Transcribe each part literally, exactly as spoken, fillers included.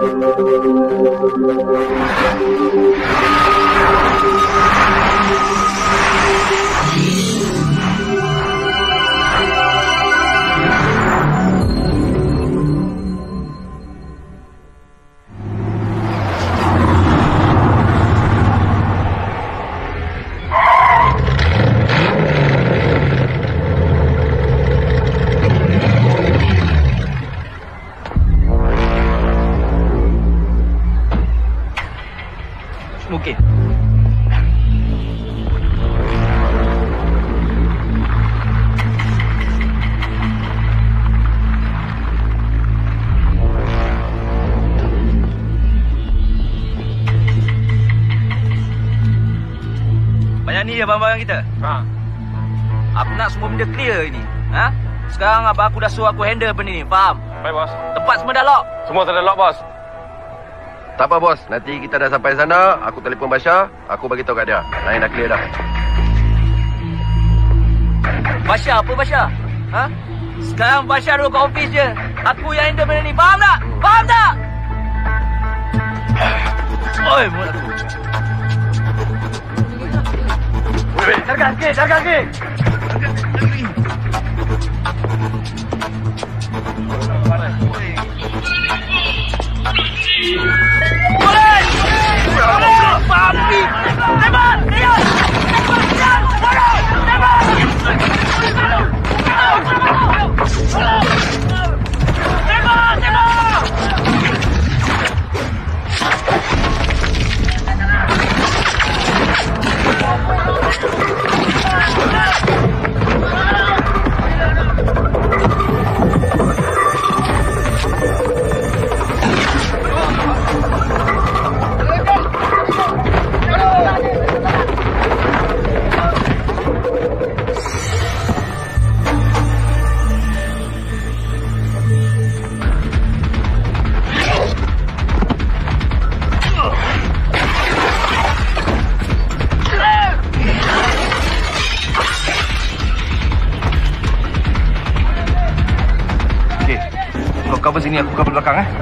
Mungkin. Banyak ni je barang-barang kita. Ha. Aku nak semua benda clear ini. Ha? Sekarang abang aku dah suruh aku handle benda ni. Faham? Baik, bos. Tempat semua dah lock. Semua dah lock, bos. Tak apa, bos. Nanti kita dah sampai sana, aku telefon Basha, aku bagi tahu kat dia. Lain dah clear dah. Basha apa Basha? Ha? Sekarang Basha duduk kat office je. Aku yang handle benda ni. Faham tak? Faham tak? Oi, mulut aku. Jaga kaki, jaga kaki. Boleh! Boleh! Papi! Tembak! Dia! Tembak! Dia! Boleh! Tembak! Tembak! Tembak! Cover sini, aku cover belakang eh.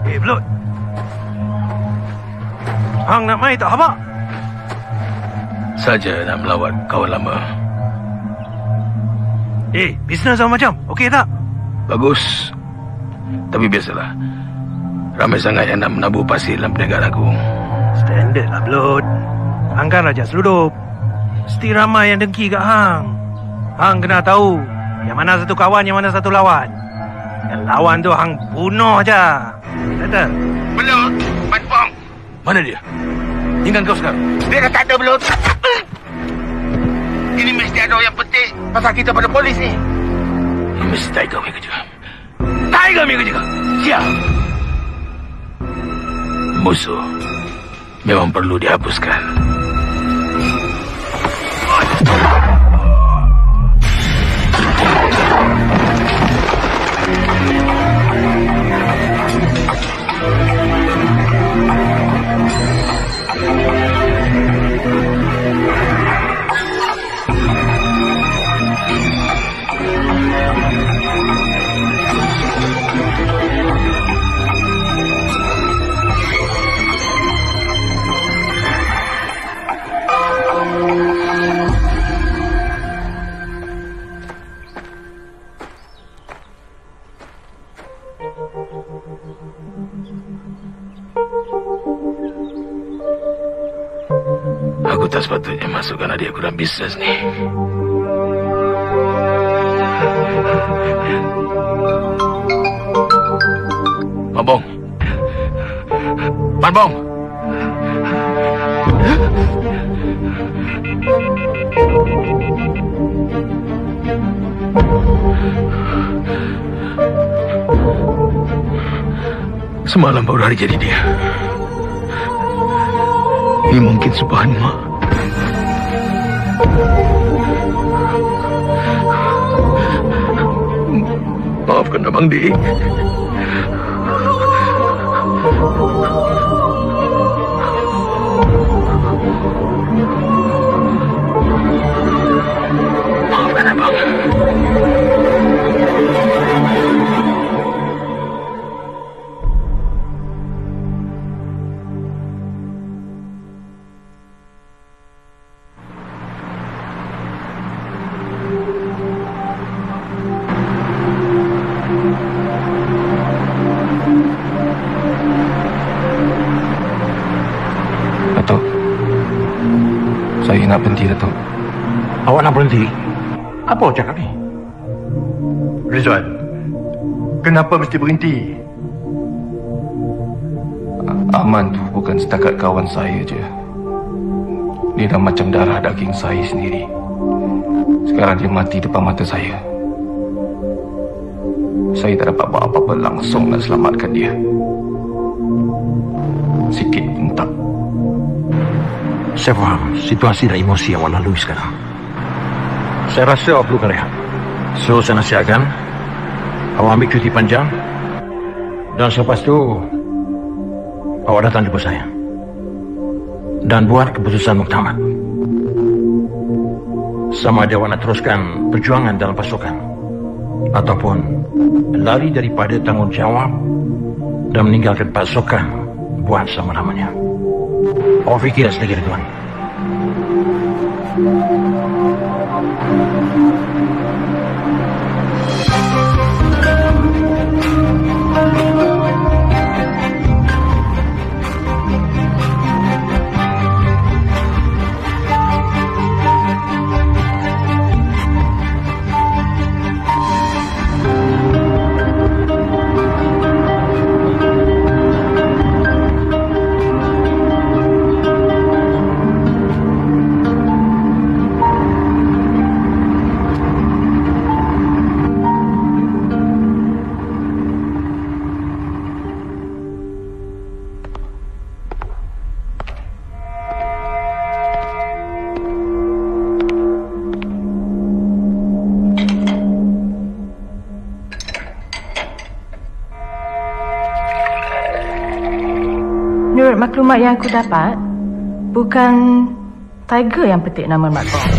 Hang nak mai tak, Abang? saja nak melawat kawan lama. Eh, bisnes sama macam. Okey tak? Bagus. Tapi biasalah. Ramai sangat yang nak menabur pasir dalam perniagaan aku. Standard lah, Blood. Hang kan raja seludup. Mesti ramai yang dengki kat Hang. Hang kena tahu yang mana satu kawan, yang mana satu lawan. Yang lawan tu Hang bunuh je. Kata? Blood, Patpong. Mana dia? Tinggal kau sekarang. Dia dah tak ada, Blood. Ini mesti ada yang penting pasal kita pada polis ni. Ini mesti Tiger punya kerja. Tiger punya kerja. Siap. Musuh memang perlu dihapuskan. Aku tak sepatutnya masukkan adik aku dalam bisnes ni. Mabong. Mabong. Semalam baru hari jadi dia. Ini mungkin subhan mak. Maafkan Abang Dik. Maafkan Abang. Saya nak berhenti, Datuk. Awak nak berhenti? Apa awak cakap ni? Rizwan, kenapa mesti berhenti? Aman tu bukan setakat kawan saya je. Dia dah macam darah daging saya sendiri. Sekarang dia mati depan mata saya. Saya tak dapat buat apa-apa langsung nak selamatkan dia. Sikit pun tak. Saya faham situasi dan emosi yang awak lalui sekarang. Saya rasa awak perlukan rehat. So, saya nasihatkan awak ambil cuti panjang. Dan selepas tu awak datang jumpa saya. Dan buat keputusan muktamad. Sama ada awak nak teruskan perjuangan dalam pasukan, ataupun lari daripada tanggungjawab dan meninggalkan pasukan buat selama-lamanya. Awak fikir sedikit, Tuan. Menurut maklumat yang aku dapat, bukan Tiger yang petik nama Mak Kong.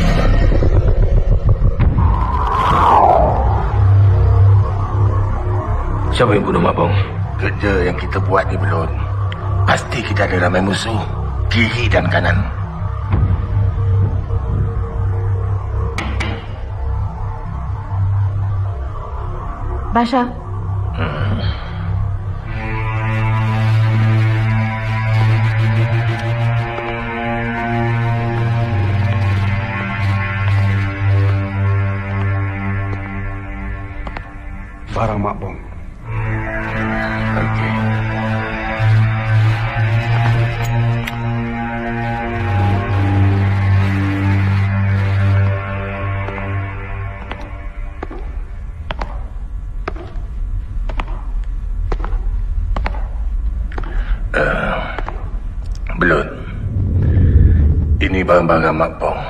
Siapa yang bunuh Mak Bong? Kerja yang kita buat ni belum. Pasti kita ada ramai musuh, kiri dan kanan. Basha. Hmm. Barang Mak Bong. Okey. Uh, Belum. Ini barang-barang Mak Bong.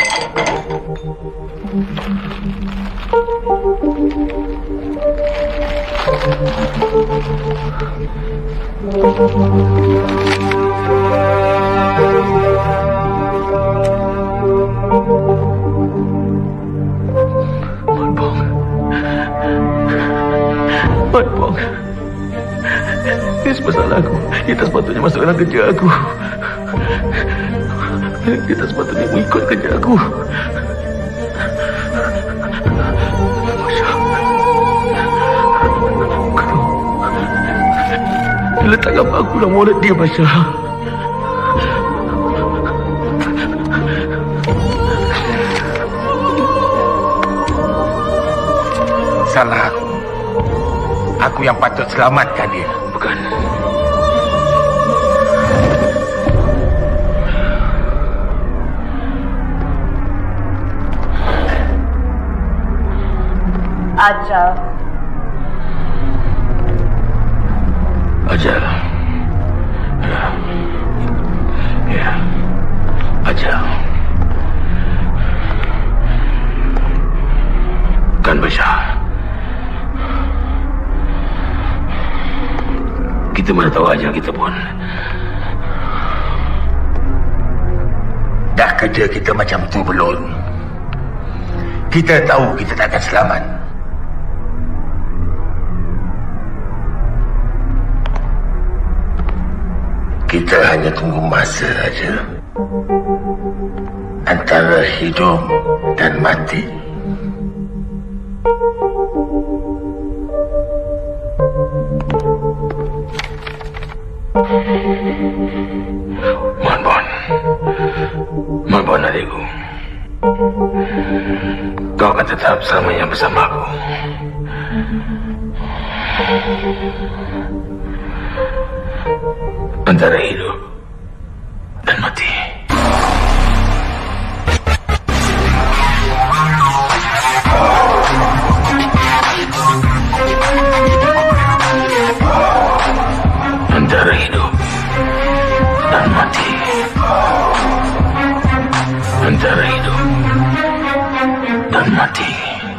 Mak Bong. Mak Bong. Ini semua salah aku. Dia tak sepatutnya masuk dalam kerja aku. Dia tak sepatutnya mengikut kerja aku. Dia letak gambar aku dalam wallet dia, Masya. Salah aku. Aku yang patut selamatkan dia. Bukan. Ajal. Ajal. Ya. Ya. Ajal. Kan Basha. Kita mana tahu ajal kita pun. Dah kerja kita macam tu belum? Kita tahu kita tak akan selamat. Kita hanya tunggu masa saja. Antara hidup dan mati. Mon Bon. Mon Bon adikku. Kau akan tetap selamanya bersama aku. Antara hidup dan mati. Antara hidup dan mati. Antara hidup dan mati.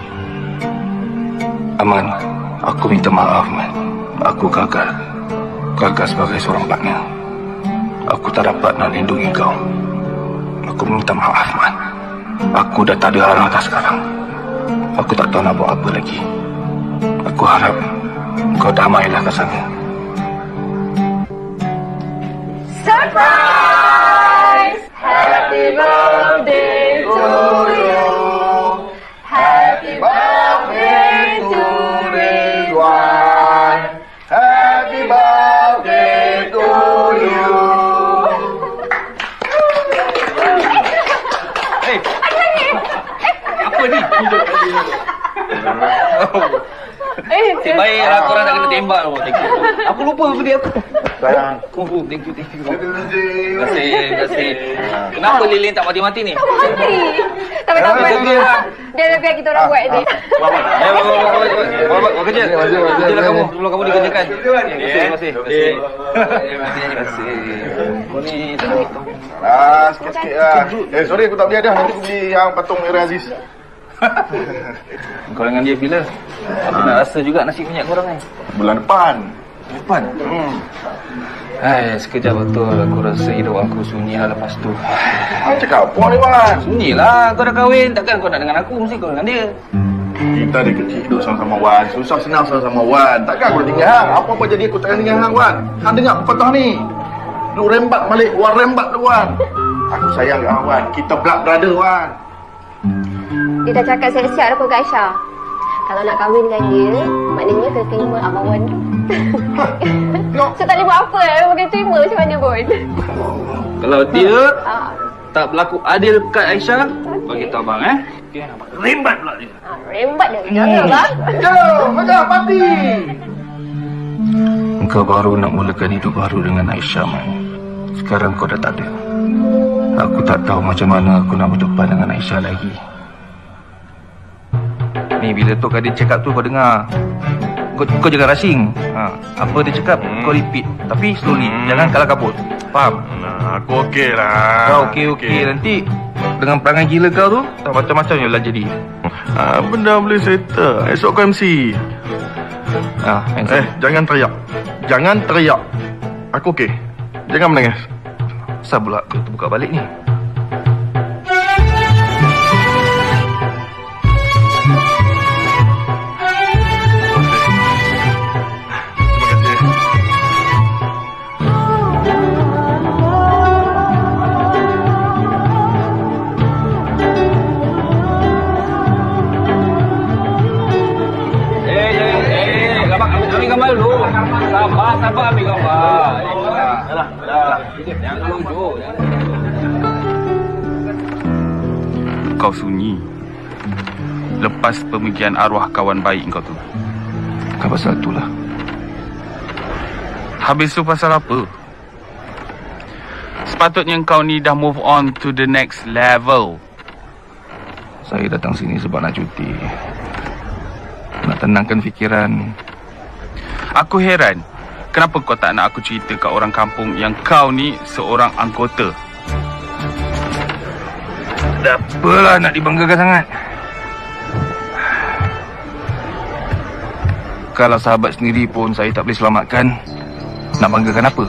Aman, aku minta maaf, Man. Aku gagal. Gagal sebagai seorang partner. Aku tak dapat nak lindungi kau. Aku minta maaf, Man. Aku dah tak ada arah dah sekarang. Aku tak tahu nak buat apa lagi. Aku harap kau damailah ke sana. Surprise! Happy birthday to you. Happy birthday to Ridwan. Happy birthday to you. Hey, apa ni? Eh, Nasib baiklah korang tak kena tembak tu. Thank you. Aku lupa beli aku. Sayang. Oh, thank you, thank you. Terima kasih, terima kasih. Kenapa lilin tak mati-mati ni? Tak mati. Tapi tak apa. Dia dah biar kita orang buat ni. Ya, bawa, bawa, bawa, bawa kerja. Kerjalah kamu, sebelum kamu dikerjakan. Terima kasih, terima kasih. Terima kasih, terima kasih. Kau ni Ah, sikit-sikit lah. Eh, sorry aku tak beli dah. Nanti aku beli yang patung Era Aziz. kau dengan dia bila? Aku nak rasa juga nasi minyak korang ni. Bulan depan. Depan? Hmm. Hai, sekejap betul aku rasa hidup aku sunyi lah lepas tu. Kau cakap apa ni, Wan? Sunyi lah, kau dah kahwin. Takkan kau nak dengan aku, mesti kau dengan dia. Kita dari kecil hidup sama-sama, Wan. Susah senang sama-sama, Wan. Takkan aku dah tinggal hang. Apa-apa jadi aku takkan tinggal hang, Wan. Hang dengar pepatah ni. Lu rembat balik, Wan rembat lu, Wan. Aku sayang kat hang, Wan. Kita blood brother, Wan. Dia dah cakap siap-siap dah pun Kak Aisyah. Kalau nak kahwin dengan dia, maknanya kena terima Abang Wan tu. So tak boleh buat apa, Abang kena terima macam mana pun. Kalau dia tak berlaku adil kat Aisyah, bagi tahu abang eh. Rembat pula dia. Ha, rembat dia. Jangan bang. Jom, macam parti. Engkau baru nak mulakan hidup baru dengan Aisyah, Man. Sekarang kau dah tak ada. Aku tak tahu macam mana aku nak berdepan dengan Aisyah lagi. Ni bila Tok Kadir cakap tu kau dengar. Kau, kau jangan rushing. Ha, apa dia cakap hmm. kau repeat. Tapi slowly. Hmm. Jangan kalah kabut. Faham? Nah, aku okey lah. Kau okey-okey. Okay. Nanti dengan perangai gila kau tu, tak macam-macam je lah jadi. Ha, benda boleh settle. Esok kau M C. Ha, M C. Eh, jangan teriak. Jangan teriak. Aku okey. Jangan menangis. Kenapa pula kau terbuka balik ni? Gambar dulu. Sabar, sabar ambil gambar. Dah, dah. Jangan tunjuk. Kau sunyi. Lepas pemikiran arwah kawan baik kau tu. Kau pasal itulah. Habis tu pasal apa? Sepatutnya kau ni dah move on to the next level. Saya datang sini sebab nak cuti. Nak tenangkan fikiran. Aku heran, kenapa kau tak nak aku cerita kat orang kampung yang kau ni seorang anggota? Tak apalah nak dibanggakan sangat. Kalau sahabat sendiri pun saya tak boleh selamatkan, nak banggakan apa?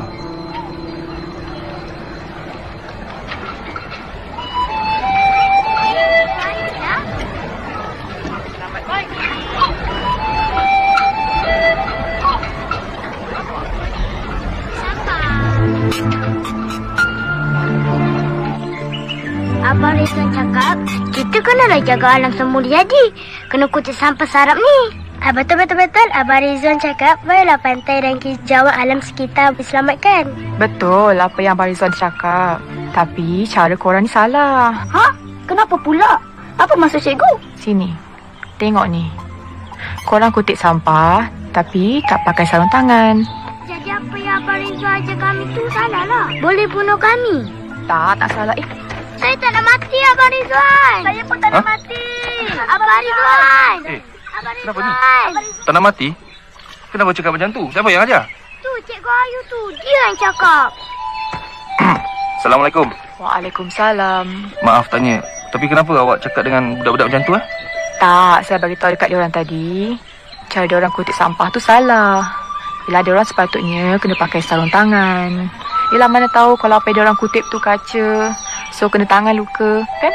Abang Rizwan cakap, kita kenalah jaga alam semula jadi. Kena kutip sampah sarap ni. Ah, betul, betul, betul. Abang Rizwan cakap, baiklah pantai dan hijauan alam sekitar diselamatkan. Betul apa yang Abang Rizwan cakap. Tapi cara korang ni salah. Ha? Kenapa pula? Apa maksud cikgu? Sini. Tengok ni. Korang kutip sampah, tapi tak pakai sarung tangan. Jadi apa yang Abang Rizwan ajar kami tu salah lah. Boleh bunuh kami. Tak, tak salah. Eh, saya tak nak mati, Abang Rizwan. Saya pun tak nak ha? mati. Abang Rizwan. Eh, Abang kenapa ni? Tak nak mati? Kenapa cakap macam tu? Siapa yang ajar? Tu, Cikgu Ayu tu. Dia yang cakap. Assalamualaikum. Waalaikumsalam. Maaf tanya. Tapi kenapa awak cakap dengan budak-budak macam tu? Eh? Tak, saya bagi tahu dekat diorang tadi. Cara diorang kutip sampah tu salah. Bila diorang sepatutnya kena pakai sarung tangan. Yelah mana tahu kalau apa diorang kutip tu kaca. So kena tangan luka, kan?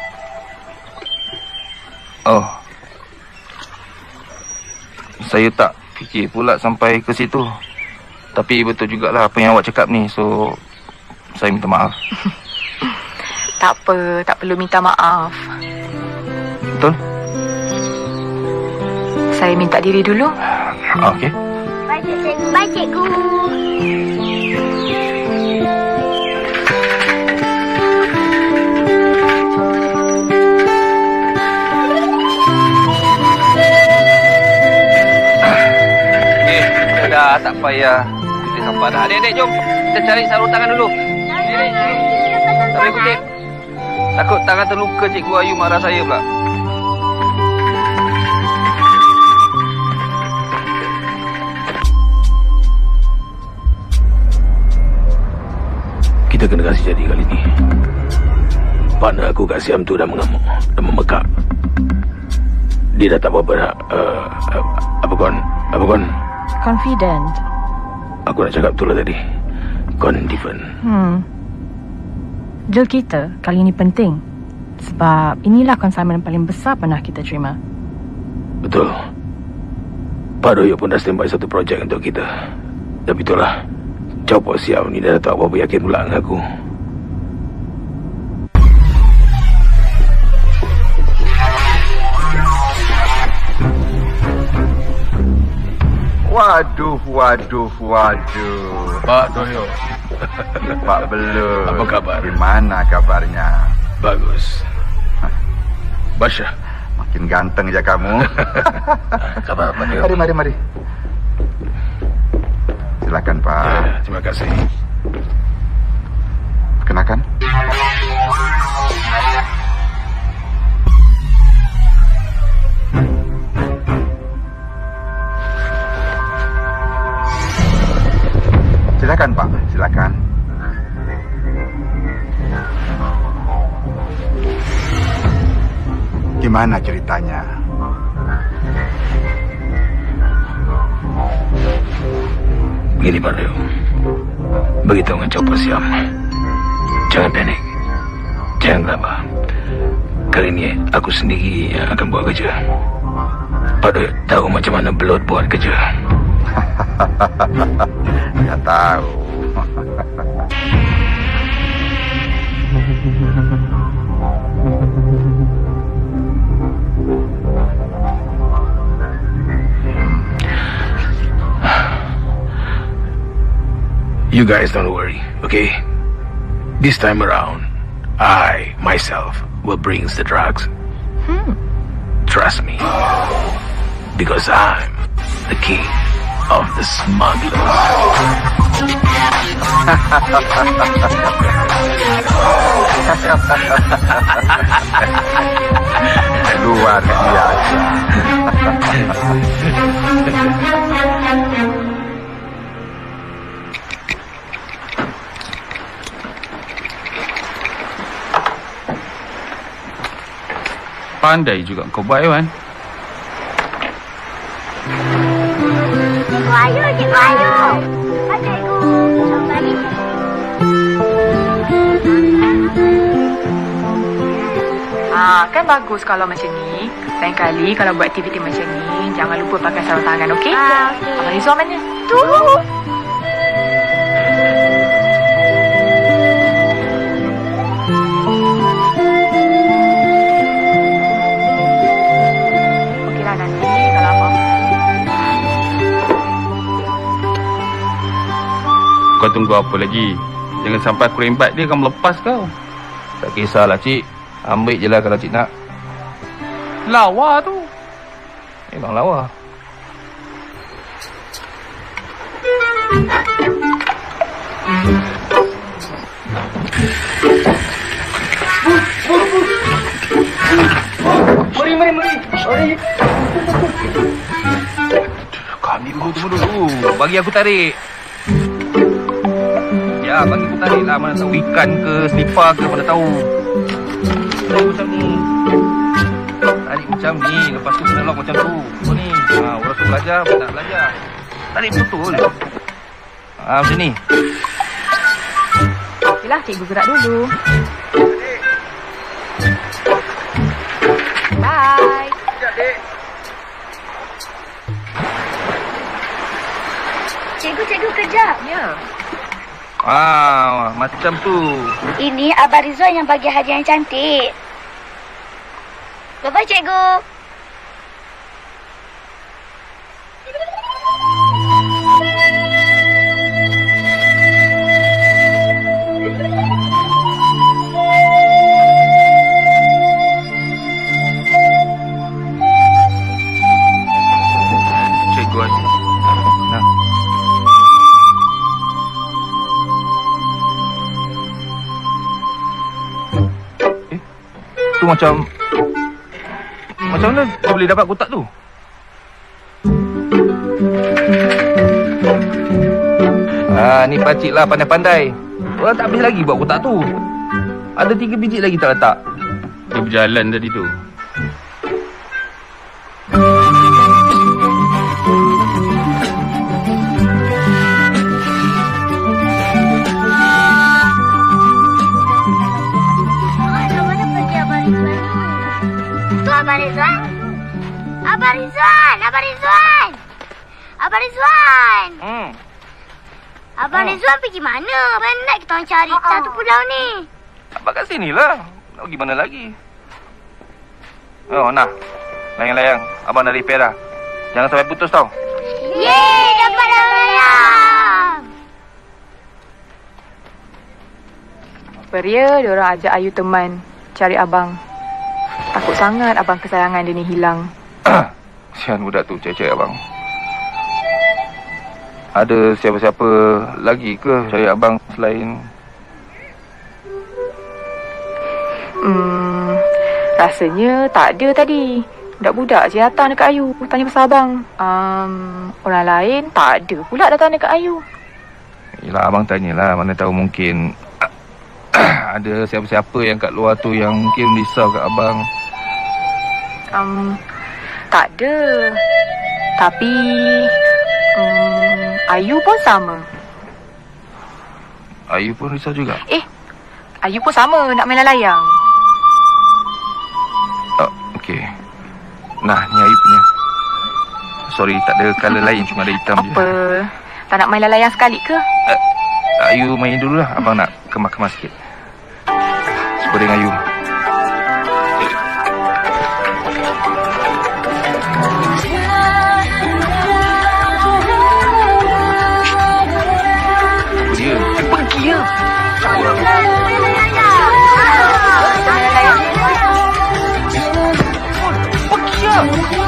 Oh. Saya tak fikir pula sampai ke situ. Tapi betul jugalah apa yang awak cakap ni. So, saya minta maaf. Tak apa, tak perlu minta maaf. Betul? Saya minta diri dulu. Okey. Baik, cikgu. Baik, cikgu. Dah, tak payah. Kita sampah dah. Adik-adik, jom. Kita cari sarung tangan dulu. Tak boleh kutip. Takut tangan terluka, Cikgu Ayu marah saya pula. Kita kena kasih jadi kali ni. Partner aku kat Siam tu dah mengamuk. Dah memekak. Dia dah tak apa-apa dah. Uh, uh, apa kon? Apa kon? Confident. Aku nak cakap betul lah tadi. Confident. Hmm. Deal kita kali ini penting. Sebab inilah consignment paling besar pernah kita terima. Betul. Pak Doyo pun dah standby satu projek untuk kita. Tapi itulah. Copot Siam ni dah tak apa-apa yakin pula dengan aku. Waduh, waduh, waduh. Pak Doyo. Pak Belur. Apa kabar? Gimana kabarnya? Bagus. Basya. Makin ganteng ya kamu. Kabar apa Doyo? Mari, mari, mari. Silakan Pak. Ya, terima kasih. Perkenalkan. Silakan Pak, silakan. Gimana ceritanya? Begini Pak Leo. Begitu mencoba siam. Jangan panik. Jangan gelabah. Kali ini aku sendiri yang akan buat kerja. Pak Leo tahu macam mana Belot buat kerja. Tak tahu. You guys don't worry, okay? This time around, I, myself, will bring the drugs. Hmm. Trust me. Because I'm the king of the smugglers. Luar biasa. Pandai juga kau buat, Iwan. Cikgu Ayu, Cikgu Ayu. Pak Cikgu. Bagi. Ah, kan bagus kalau macam ni. Lain kali kalau buat aktiviti macam ni, jangan lupa pakai sarung tangan, okey? Ah, okey. Abang Rizwan mana? Tu. Okeylah, nanti kalau apa. Kau tunggu apa lagi? Jangan sampai aku rembat dia akan melepas kau. Tak kisahlah cik. Ambil je lah kalau cik nak. Lawa tu. Memang lawa. Mari, mari, mari. Mari. Kami tunggu, tunggu dulu. Bagi aku tarik. Ya, bagi aku tarik lah. Mana tahu ikan ke, selipar ke, mana tahu. Tarik macam ni. Tarik macam ni. Lepas tu kena lock macam tu. Oh ni. Ha, orang tu belajar, nak belajar. Tarik betul. Ha, macam ni. Okeylah, cikgu gerak dulu. Bye. Sekejap, Dek. Cikgu, cikgu kejap. Ya. Ah, macam tu. Ini Abang Rizwan yang bagi hadiah yang cantik. Bye-bye, cikgu. Cikgu Ayu. Nah. Eh, tu macam... Macam mana kau boleh dapat kotak tu? Ah, ni pakcik lah pandai-pandai. Orang tak habis lagi buat kotak tu. Ada tiga biji lagi tak letak. Dia berjalan tadi tu. Abang Rizwan. Abang Rizwan, Abang Rizwan. Abang Rizwan. Hmm. Abang Hmm. Rizwan pergi mana? Penat kita orang cari uh-uh. satu pulau ni. Abang kat sini lah. Nak pergi mana lagi? Oh, nah. Layang-layang. Abang dah repair dah. Jangan sampai putus tau. Yeay, dah Beria, diorang ajak Ayu teman cari abang. Takut sangat abang kesayangan dia ni hilang. Sian budak tu cari-cari abang. Ada siapa-siapa lagi ke cari abang selain... Hmm, rasanya tak ada tadi. Budak-budak je datang dekat Ayu tanya pasal abang. Um, orang lain tak ada pula datang dekat Ayu. Yelah, abang tanyalah. Mana tahu mungkin ada siapa-siapa yang kat luar tu yang mungkin risau kat abang. Um, tak ada. Tapi um, Ayu pun sama. Ayu pun risau juga? Eh, Ayu pun sama nak main layang. Oh, okey. Nah, ni Ayu punya. Sorry, tak ada colour lain, cuma ada hitam Apa? je. Apa? Tak nak main layang sekali ke? Uh, Ayu main dulu lah. Abang nak kemas-kemas sikit. Sepedeng Ayu. Dia pergi ya. Pergi ya.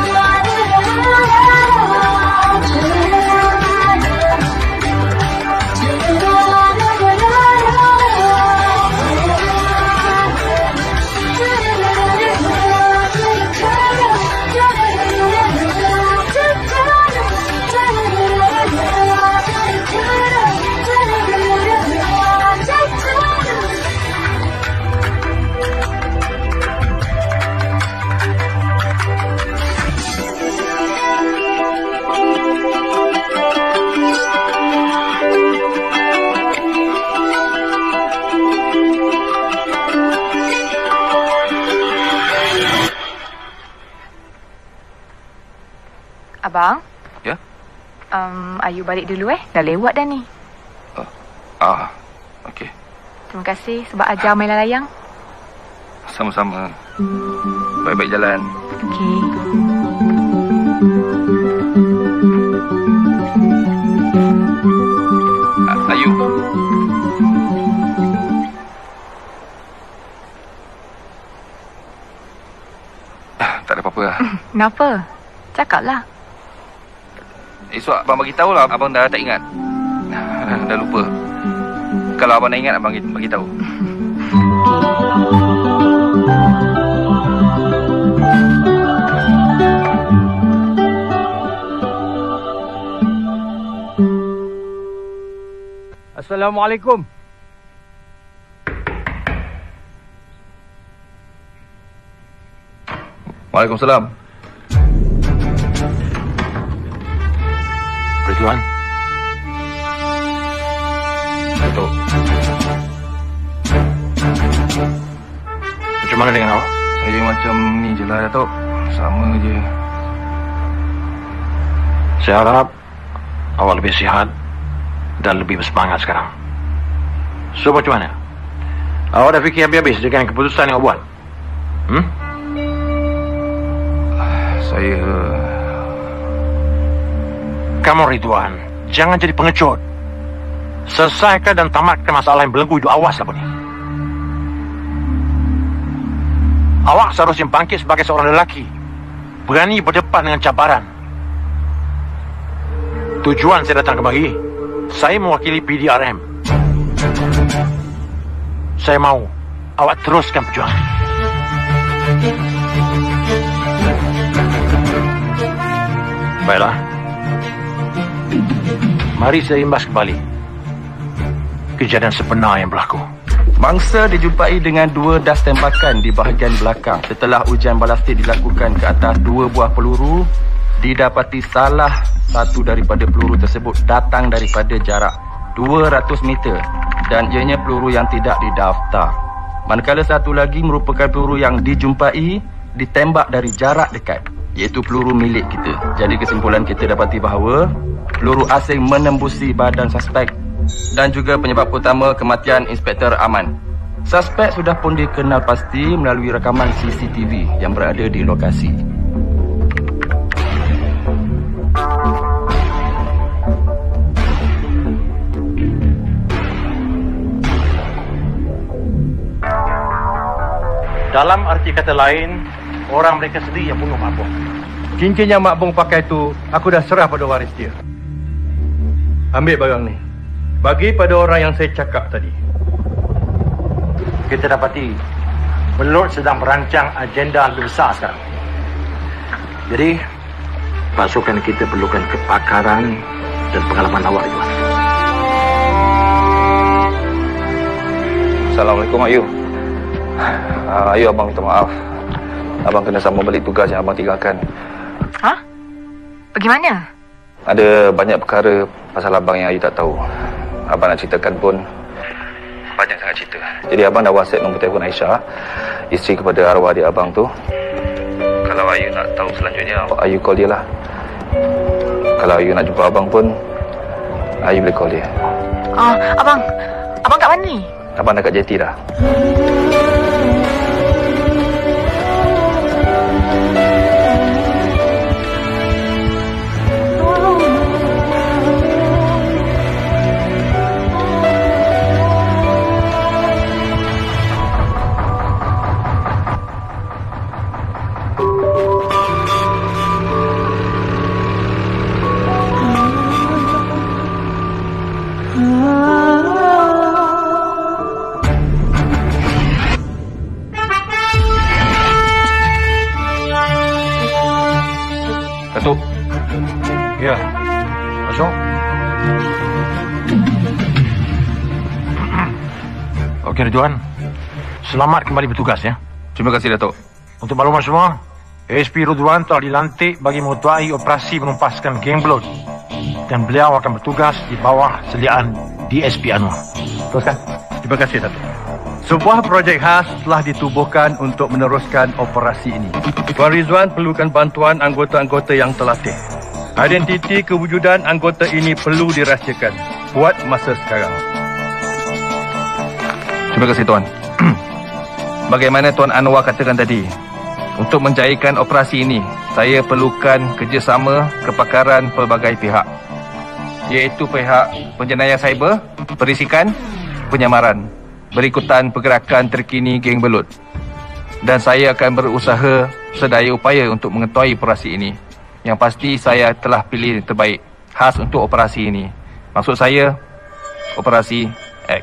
Abang? Ya? Um, Ayu balik dulu eh. Dah lewat dah ni. Uh, ah, okey. Terima kasih sebab ajar main layang. Sama-sama. Baik-baik jalan. Okey. Uh, Ayu. Uh, tak ada apa-apa lah. Kenapa? Cakaplah. Esok abang bagi tahu lah. Abang dah tak ingat. Dah lupa. Kalau abang nak ingat, abang bagi tahu. Assalamualaikum. Waalaikumsalam. Ridwan. Datuk. Macam mana dengan awak? Saya macam ni je lah, Datuk. Sama je. Saya harap awak lebih sihat dan lebih bersemangat sekarang. So, macam mana? Awak dah fikir habis-habis dengan keputusan yang awak buat? Hmm? Saya... Kamu Ridwan, jangan jadi pengecut. Selesaikan dan tamatkan masalah yang belenggu hidup awas lah ni. Awak seharusnya bangkit sebagai seorang lelaki. Berani berdepan dengan cabaran. Tujuan saya datang kemari, saya mewakili P D R M. Saya mahu awak teruskan perjuangan. Baiklah. Mari saya imbas kembali kejadian sebenar yang berlaku. Mangsa dijumpai dengan dua das tembakan di bahagian belakang. Setelah ujian balastik dilakukan ke atas dua buah peluru, didapati salah satu daripada peluru tersebut datang daripada jarak dua ratus meter dan ianya peluru yang tidak didaftar. Manakala satu lagi merupakan peluru yang dijumpai ditembak dari jarak dekat, iaitu peluru milik kita. Jadi kesimpulan kita dapati bahawa peluru asing menembusi badan suspek dan juga penyebab utama kematian Inspektor Aman. Suspek sudah pun dikenal pasti melalui rakaman C C T V yang berada di lokasi. Dalam arti kata lain, orang mereka sendiri yang bunuh Mak Bong. Cincin yang Mak Bong pakai tu, aku dah serah pada waris dia. Ambil barang ni. Bagi pada orang yang saya cakap tadi. Kita dapati Belut sedang merancang agenda lebih besar sekarang. Jadi, pasukan kita perlukan kepakaran dan pengalaman awak, Ridwan. Assalamualaikum, Ayu. Uh, Ayu, abang minta maaf. Abang kena sambung balik tugas yang abang tinggalkan. Hah? Bagaimana? Ada banyak perkara pasal abang yang Ayu tak tahu. Abang nak ceritakan pun banyak sangat cerita. Jadi abang dah WhatsApp nombor telefon Aisyah, isteri kepada arwah adik abang tu. Kalau Ayu nak tahu selanjutnya, Ayu call dia lah. Kalau Ayu nak jumpa abang pun, Ayu boleh call dia. Ah, abang, abang kat mana ni? Abang dah kat Jeti dah. Datuk. Ya. Masuk. Okey, Ridwan. Selamat kembali bertugas, ya. Terima kasih, Datuk. Untuk maklumat semua, A S P Ridwan telah dilantik bagi mengetuai operasi menumpaskan geng Belut. Dan beliau akan bertugas di bawah seliaan D S P Anwar. Teruskan. Terima kasih, Datuk. Sebuah projek khas telah ditubuhkan untuk meneruskan operasi ini. Tuan Rizwan perlukan bantuan anggota-anggota yang terlatih. Identiti kewujudan anggota ini perlu dirahsiakan buat masa sekarang. Terima kasih, Tuan. Bagaimana Tuan Anwar katakan tadi, untuk menjayakan operasi ini, saya perlukan kerjasama kepakaran pelbagai pihak, iaitu pihak penjenayah cyber, perisikan, penyamaran, berikutan pergerakan terkini geng Belut. Dan saya akan berusaha sedaya upaya untuk mengetuai operasi ini. Yang pasti saya telah pilih terbaik khas untuk operasi ini. Maksud saya, Operasi X.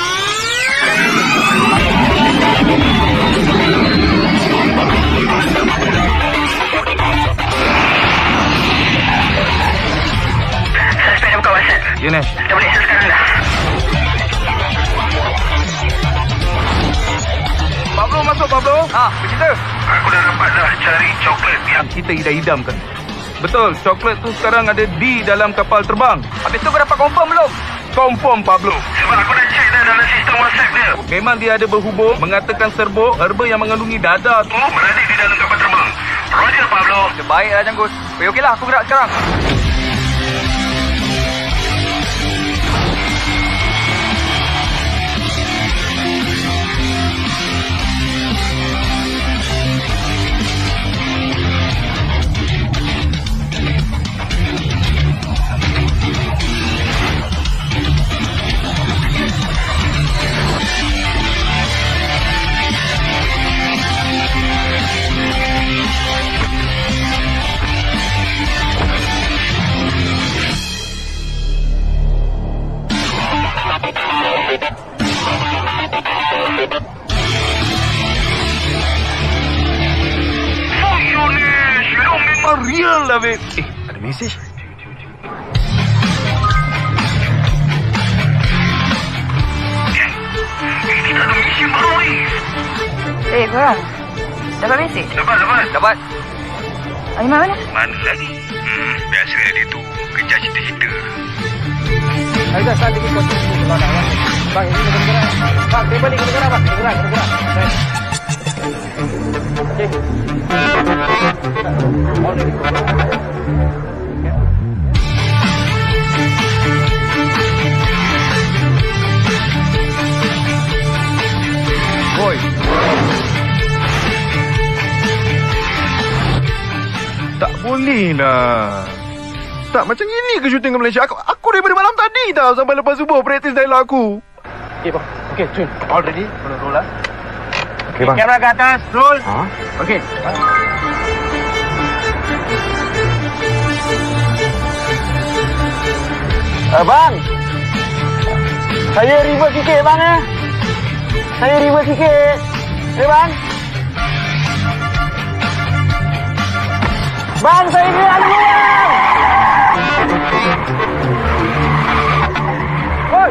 Suspek dah buka WhatsApp. Ya, Nes. Dah boleh sel sekarang dah. Pablo masuk, Pablo. Ah, bercerita. Aku dah dapat dah cari coklat yang kita idam-idamkan. Betul, coklat tu sekarang ada di dalam kapal terbang. Habis tu kau dapat confirm belum? Confirm, Pablo. Sebab aku dah check dah dalam sistem WhatsApp dia. Memang dia ada berhubung, mengatakan serbuk herba yang mengandungi dada tu berada di dalam kapal terbang. Roger, Pablo. Baiklah, Janggut. Okey, okeylah, aku gerak sekarang. Real lah, babe. Eh, ada mesej. Eh, kita ada misi baru ni. Eh, korang. Dapat mesej? Dapat, dapat. Dapat. Aiman mana? Mana lagi? Hmm, biasanya dia tu kejar cita-cita. Aida, saat ini kau tunggu kalau nak. Bang, ini kena gerak. Bang, dia balik kena gerak, bang. Kena gerak, kena gerak. Okey. Boy. Tak boleh lah. Tak macam ini ke syuting ke Malaysia? Aku, aku daripada malam tadi tau sampai lepas subuh praktis dialog aku. Okey, bang. Okey, Jun. All ready? Belum roll lah. Okey, bang. Kamera ke atas, roll. Ha? Okey. Uh, bang. Saya reverse sikit bang eh. Saya reverse sikit. Eh bang. Bang, saya ni ada bang. Oi.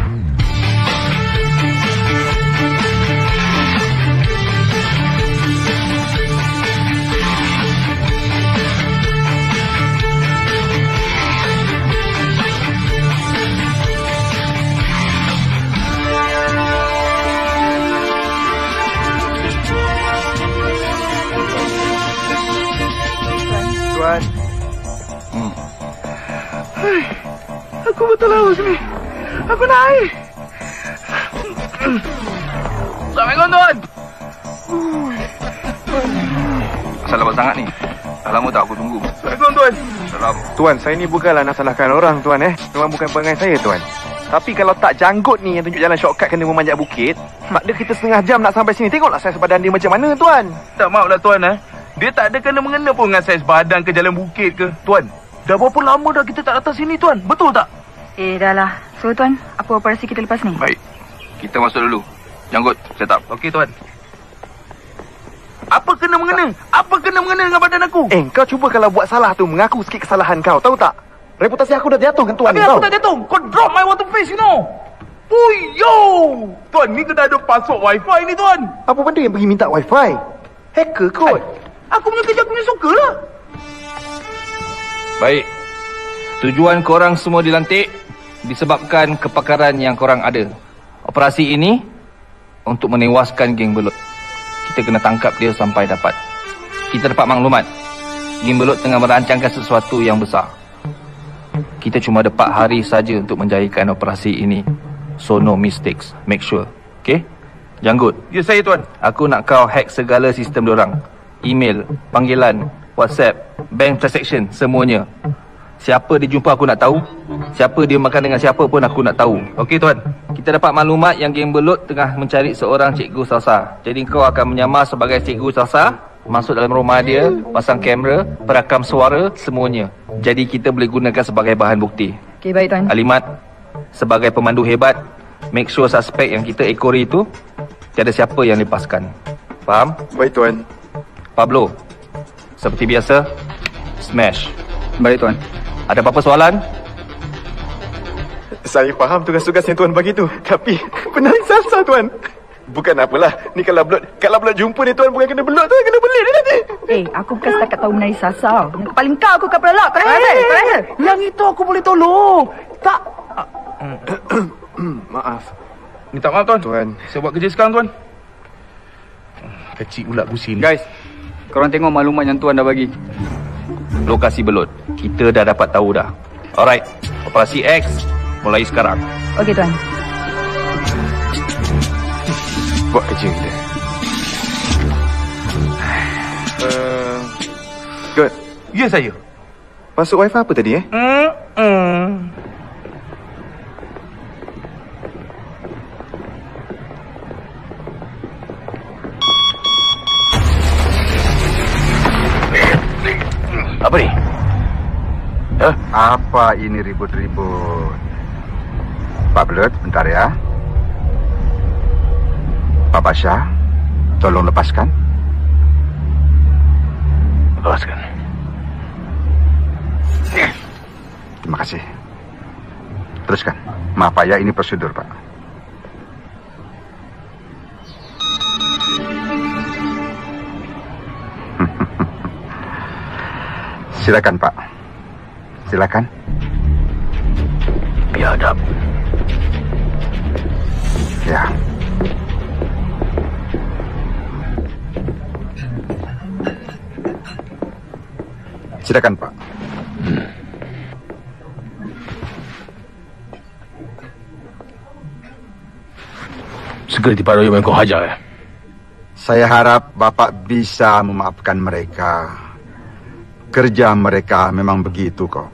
Tuan. Hmm. Hai, aku betul haus ni. Aku naik. Assalamualaikum, Tuan. Selamat sangat ni. Dah lama tak aku tunggu. Assalamualaikum, Tuan. Salam. Tuan, saya ni bukanlah nak salahkan orang, Tuan eh. Memang bukan perangai saya, Tuan. Tapi kalau tak janggut ni yang tunjuk jalan shortcut kena memanjat bukit, tak ada kita setengah jam nak sampai sini. Tengoklah saiz badan dia macam mana, Tuan. Tak maaflah, Tuan eh. Dia tak ada kena-mengena pun dengan saiz badan ke jalan bukit ke. Tuan, dah berapa lama dah kita tak datang sini, Tuan? Betul tak? Eh, dah lah. So, Tuan, apa operasi kita lepas ni? Baik. Kita masuk dulu. Janggut, set up. Okey, Tuan. Apa kena-mengena? Apa kena-mengena dengan badan aku? Eh, kau cuba kalau buat salah tu, mengaku sikit kesalahan kau. Tahu tak? Reputasi aku dah jatuh kan, Tuan. Tapi aku tak jatuh. Kau drop my water face, you know. Ui, yo! Tuan, ni kena ada password wifi ni, Tuan. Apa benda yang pergi minta wifi? Hacker kot. Hai. Aku punya kerja, aku punya suka lah. Baik. Tujuan korang semua dilantik disebabkan kepakaran yang korang ada. Operasi ini untuk menewaskan geng belut. Kita kena tangkap dia sampai dapat. Kita dapat maklumat geng belut tengah merancangkan sesuatu yang besar. Kita cuma ada empat hari saja untuk menjayakan operasi ini. So no mistakes. Make sure. Okay? Janggut. Ya, saya, Tuan. Aku nak kau hack segala sistem diorang. Email, panggilan, WhatsApp, bank transaction, semuanya. Siapa dia jumpa aku nak tahu. Siapa dia makan dengan siapa pun aku nak tahu. Okey, Tuan. Kita dapat maklumat yang geng belut tengah mencari seorang cikgu salsa. Jadi kau akan menyamar sebagai cikgu salsa, masuk dalam rumah dia, pasang kamera, perakam suara, semuanya. Jadi kita boleh gunakan sebagai bahan bukti. Okey, baik, Tuan. Alimat, sebagai pemandu hebat, make sure suspek yang kita ekori itu tiada siapa yang lepaskan. Faham? Baik, Tuan. Pablo, seperti biasa, smash. Baik, Tuan. Ada apa-apa soalan? Saya faham tugas-tugas yang Tuan bagi tu. Tapi, penari salsa, Tuan. Bukan apalah. Ni kalau belot, kalau belot jumpa ni, Tuan, bukan kena belot tu, kena belit dia nanti. Eh, aku bukan setakat tahu menari salsa. Paling kau aku kau pelak. Kau rasa? Kau rasa? Yang itu aku boleh tolong. Tak. Maaf. Minta maaf, Tuan. Tuan. Saya buat kerja sekarang, Tuan. Kecil ulat busi ni. Guys, korang tengok maklumat yang Tuan dah bagi. Lokasi belut. Kita dah dapat tahu dah. Alright. Operasi X mulai sekarang. Okey, Tuan. Buat kerja kita. Uh, good. Ya, saya. Masuk wifi apa tadi eh? Hmm. Hmm. Apa ni? Huh? Apa ini ribut-ribut? Pak Belut, bentar ya. Pak Basha, tolong lepaskan. Lepaskan. Terima kasih. Teruskan. Maaf Pak ya, ini prosedur Pak. Silakan Pak. Silakan. Biadab. Ya. Silakan Pak. Hmm. Sekuriti Pak Royo yang kau hajar eh? Saya harap Bapak bisa memaafkan mereka. Kerja mereka memang begitu kok.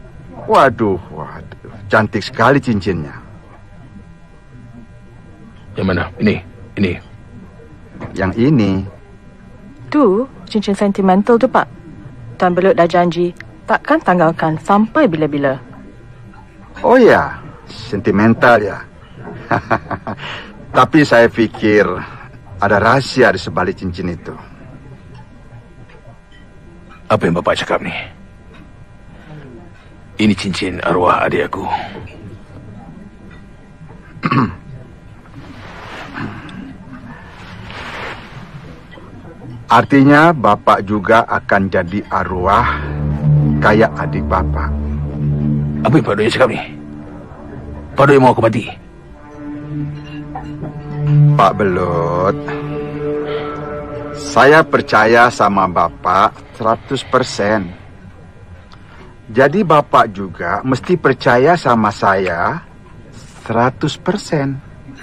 Waduh, waduh. Cantik sekali cincinnya. Yang mana? Ini, ini. Yang ini. Tu, cincin sentimental tu, Pak. Tuan Belut dah janji takkan tanggalkan sampai bila-bila. Oh ya, sentimental ya. Tapi saya fikir ada rahasia di sebalik cincin itu. Apa yang Bapak cakap ni? Ini cincin arwah adik aku. Artinya Bapak juga akan jadi arwah kayak adik Bapak. Apa yang Pak Doi cakap ni? Pak Doi mau aku mati? Pak Belut, saya percaya sama Bapak seratus persen. Jadi Bapak juga mesti percaya sama saya seratus persen.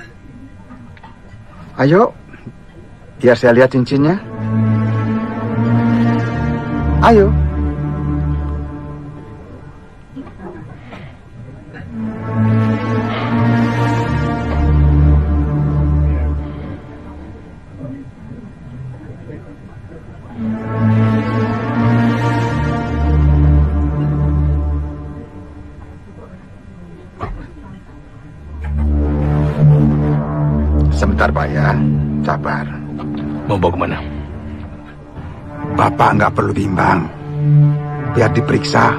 Ayo, biar saya lihat cincinnya. Ayo. Sebentar, Pak ya. Sabar. Mau bawa kemana? Bapak nggak perlu bimbang. Biar diperiksa.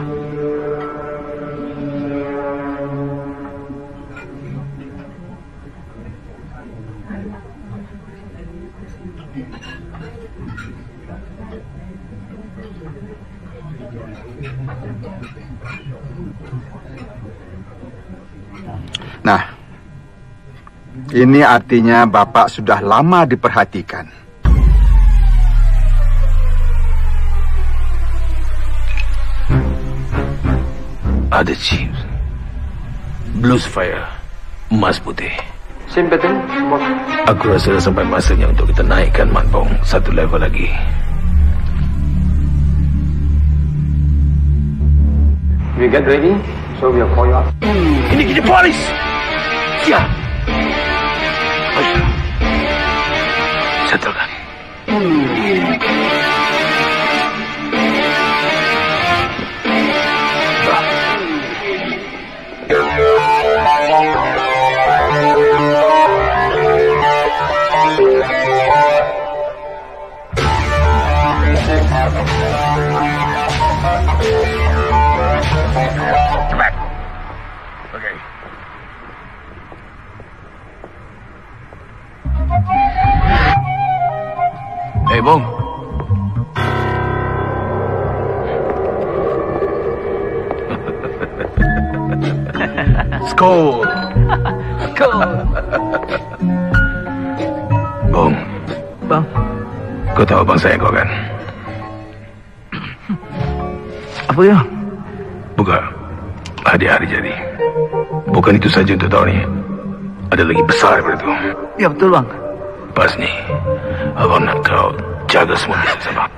Nah, ini artinya Bapak sudah lama diperhatikan. Ada chip. Blue Sapphire. Emas putih. Sim betul, bos. Aku rasa dah sampai masanya untuk kita naikkan Mat Bong satu level lagi. We get ready, so we'll call you up. Ini kita polis! Ya! Ayo. Setelkan. Cepat. Okey. Eh, hey, Bong. Skål. Skål. Bong. Bang. Kau tahu abang saya kau kan? Apa ya? Buka. Hadiah hari jadi. Bukan itu saja untuk tahun ini. Ada lagi besar daripada itu. Ya betul, Bang. Pas ni, abang nak kau jaga semua bisnes abang.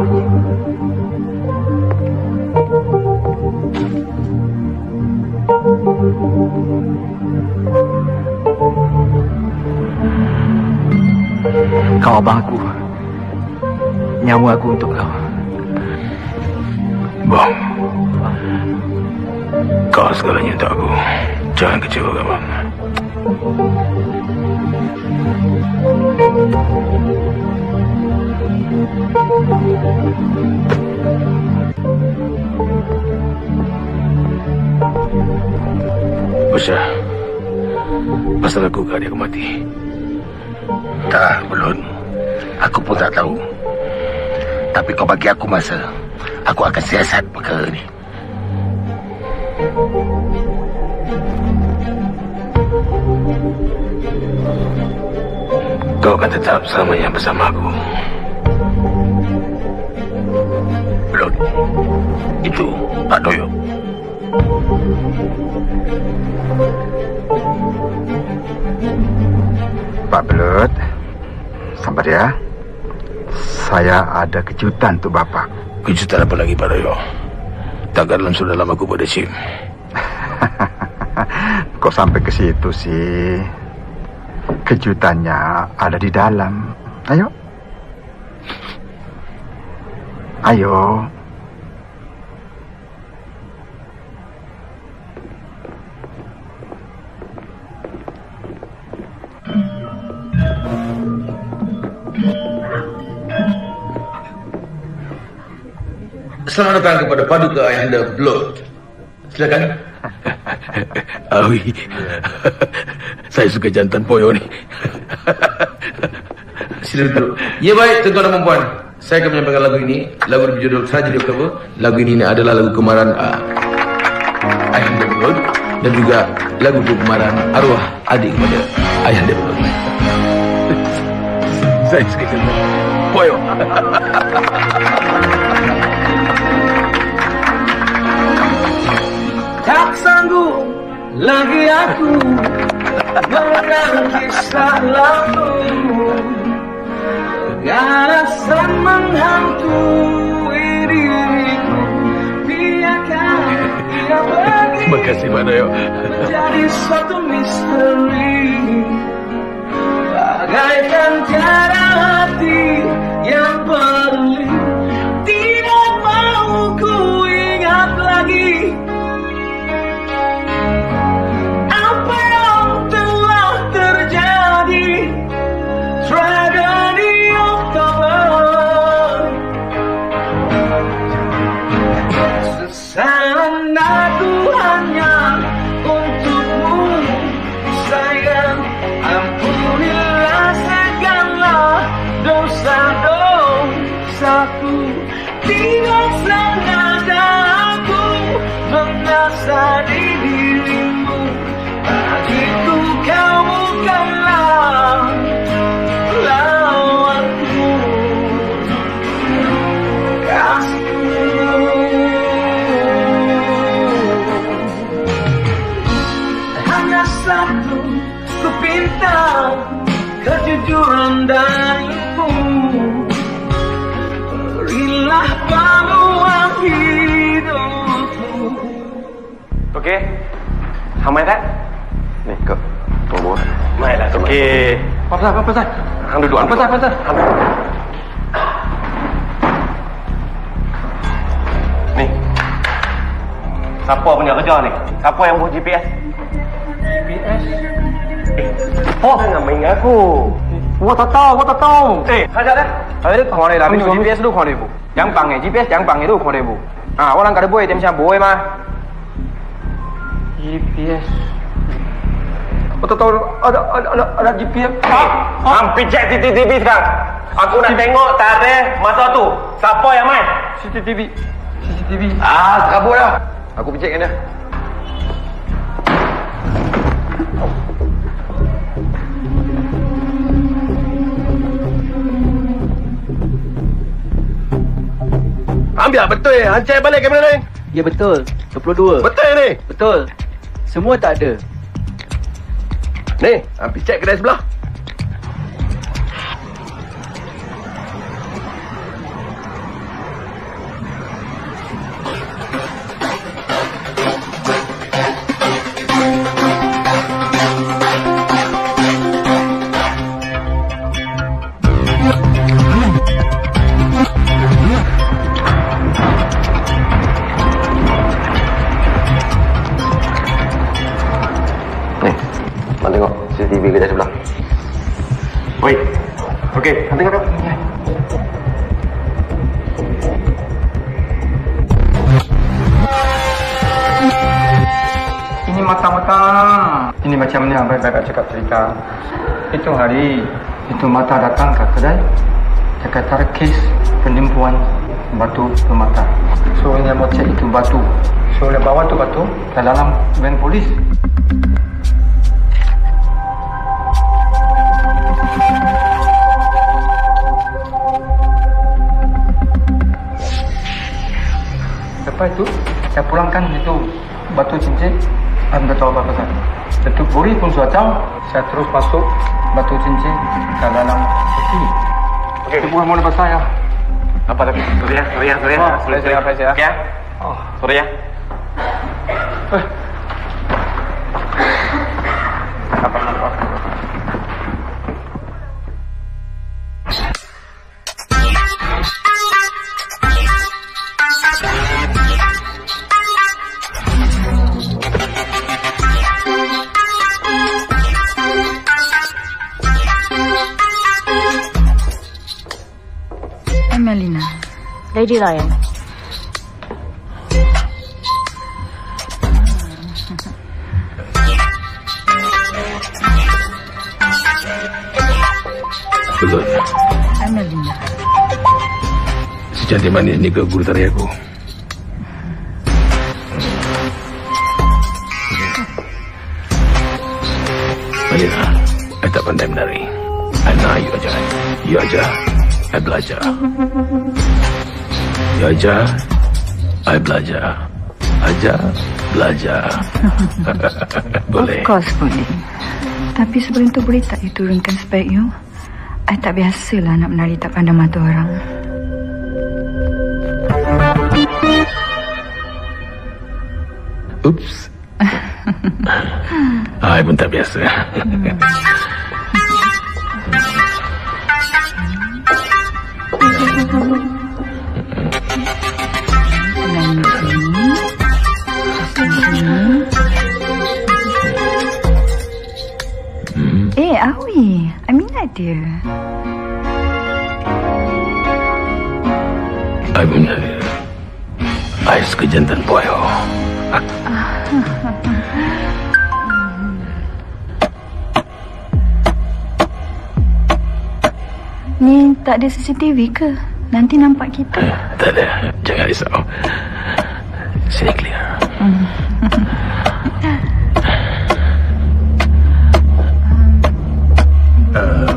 Kau abang aku. Nyawa aku untuk kau. Bang, kau segalanya untuk aku. Jangan kecewakan abang. Bosya, pasal aku ke adik aku mati. Tak, belum. Aku pun tak tahu. Tapi kau bagi aku masa. Aku akan siasat perkara ni. Kau akan tetap selamanya bersama aku. Belum. Itu Pak Doyo. Pak Belut, sabar ya. Saya ada kejutan untuk Bapak. Kejutan apa lagi, Pak Doyo? Takkan dalam sudah lama aku pada Sim. Kok sampai ke situ sih? Kejutannya ada di dalam. Ayo. Ayo. Selamat datang kepada Paduka Ayahanda Blood. Silakan. Awi, saya suka jantan Poyo ni. Silakan duduk. Ya baik, tuan-tuan dan puan. Saya akan menyampaikan lagu ini. Lagu berjudul Tragedy October. Lagu ini adalah lagu kemarahan uh, Ayahanda Blood dan juga lagu kemarahan arwah adik kepada Ayahanda Blood. Saya suka jantan Poyo. Tak sanggup lagi aku mengenang kisah lalu, galasan menghantui diriku, biarkan dia pergi. Terima kasih Pak Doyo. Menjadi suatu misteri, bagaikan tiada hati yang peduli. Tidak mau ku ingat lagi tragedy October. Sesalan aku hanya untukmu, sayang. Ampunilah segala dosa-dosaku. Tidak sengaja aku mengasari dirimu. Bagiku kau bukanlah lawanku, kasihku. Hanya satu ku pinta, kejujuran darimu. Berilah peluang hidupku. Okey, hamai tak? Ni kau, tunggu. Mainlah tu. Okey. Apa pasal? Apa pasal? Hang duduk. Apa pasal? Apa pasal? Ni. Siapa punya kerja ni? Siapa yang buat G P S? G P S? Eh, oh, jangan main aku. Gua tak tahu, gua tak tahu. Eh, hajar dah. Ada kau ni lah. G P S tu kau ni bu. Yang bang eh, G P S yang bang itu kau ni bu. Ah, orang kada boleh dia macam boleh mah. G P S. Betul tahu ada ada ada, ada G P S. Hampir cek C C T V sekarang. Aku nak tengok tak ada masa tu. Siapa yang main? C C T V. C C T V. Ah, terabut dah. Aku picitkan dia. Ambil betul eh. Hancur balik kamera ni. Ya betul. dua puluh dua. Betul ni? Betul. Semua tak ada. Ni, ambil cek kedai sebelah. C C T V kedai sebelah. Oi. Okey, hang tengok kat. Ini mata-mata. Ini macam mana baik-baik cakap cerita. Itu hari itu mata datang ke kedai. Cakap tarik kes penipuan batu permata. So dia mau cek itu batu. So dia bawa tu batu ke dalam van polis. Lepas itu, saya pulangkan itu batu cincin. Saya tidak tahu apa-apa. Itu buri pun sudah tahu. Saya terus masuk batu cincin ke dalam peti. Okey. Itu bukan mau lepas saya. Apa tadi? Sorry ya, sorry ya, sorry ya. Oh, sorry ya, sorry ya. Okey ya? Oh, sorry ya. Eh. Apa-apa. Melina. Lady Lion. Betul. I'm Melina. Secantik manis ni ke guru tari aku? Melina, saya tak pandai menari. Anak, you ajar. You ajar, saya belajar. You ajar, saya belajar. Ajar, belajar. Boleh. Of course boleh. Tapi sebelum tu boleh tak you turunkan spek you? I tak biasalah nak menari tak pandang mata orang. Oops. I pun tak biasa. Eh, Awi, I minat dia. I minat dia. I suka jantan boy. Oh. Ni tak ada C C T V ke? Nanti nampak kita. Eh, tak ada. Jangan risau. Sini clear. Hmm. uh,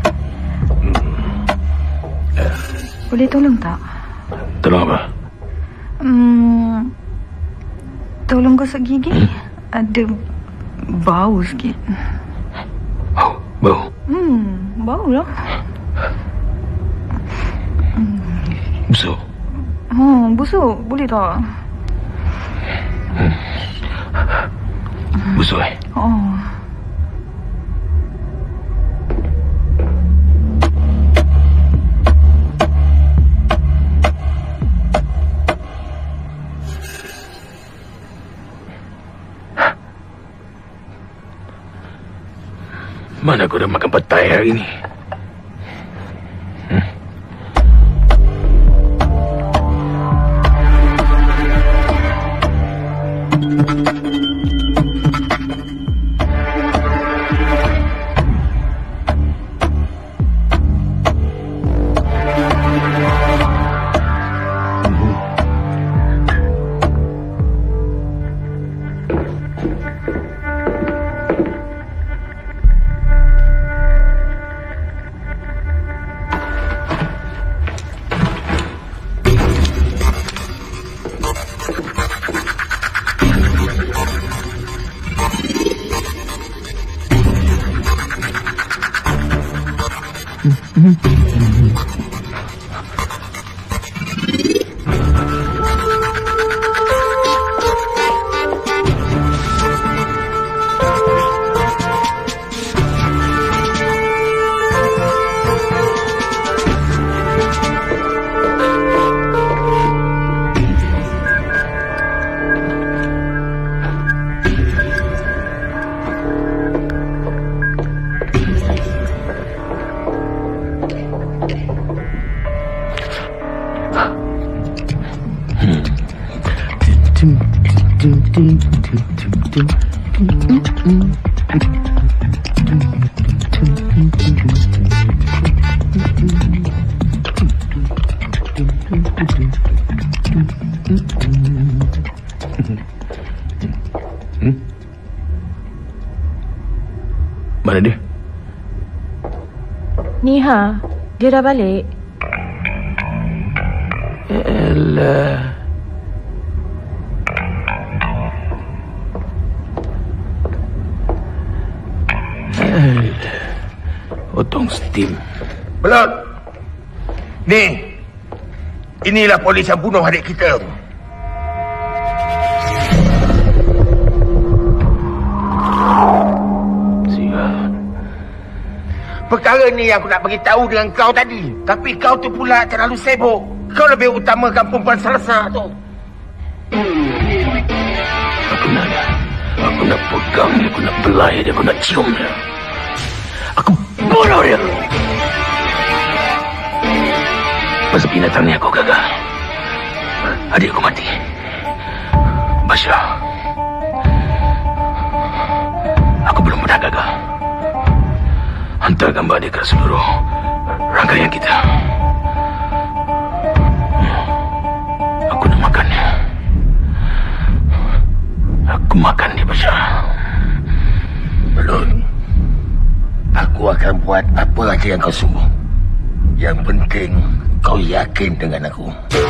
uh. Boleh tolong tak? Tolong apa? Hmm, tolong gosok gigi. Hmm? Ada bau sikit. Oh, bau? Hmm, bau lah. Busuk? Hmm, busuk. Boleh tak? Hmm. Busuk eh? Oh. Mana aku dah makan petai hari ni? Hmm? Mana dia? Niha, dia dah balik. Elah. Elah. Otong steam. Belot. Ni. Inilah polis yang bunuh adik kita. Perkara ni aku nak bagi tahu dengan kau tadi. Tapi kau tu pula terlalu sibuk. Kau lebih utamakan perempuan Salsa tu. Aku nak Aku nak pegang dia, aku nak belai dia, aku nak cium dia. Aku bunuh dia. Masa binatang ni aku gagal. Adik aku mati. Basya, aku belum pernah gagal. Hantar gambar dia ke seluruh rangkaian kita. Aku nak makannya. Aku makan dia, Basya. Belum. Aku akan buat apa aja yang kau suruh. Yang penting kau yakin dengan aku.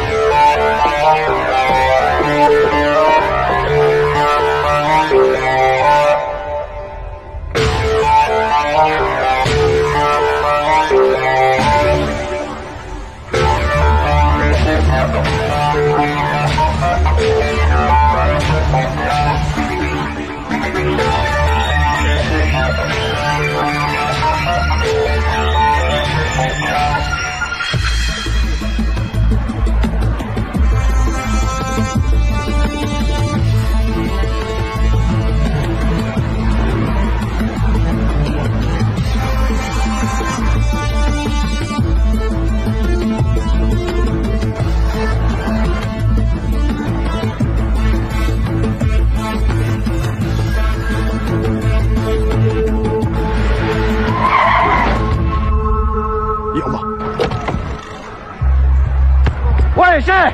Woi, Syekh!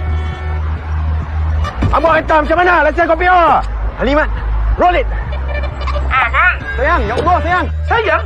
Abang hitam macam mana? Lesen kopi awak. Halimat, roll it. Ah, bang. Sayang, ya Allah, sayang. Sayang?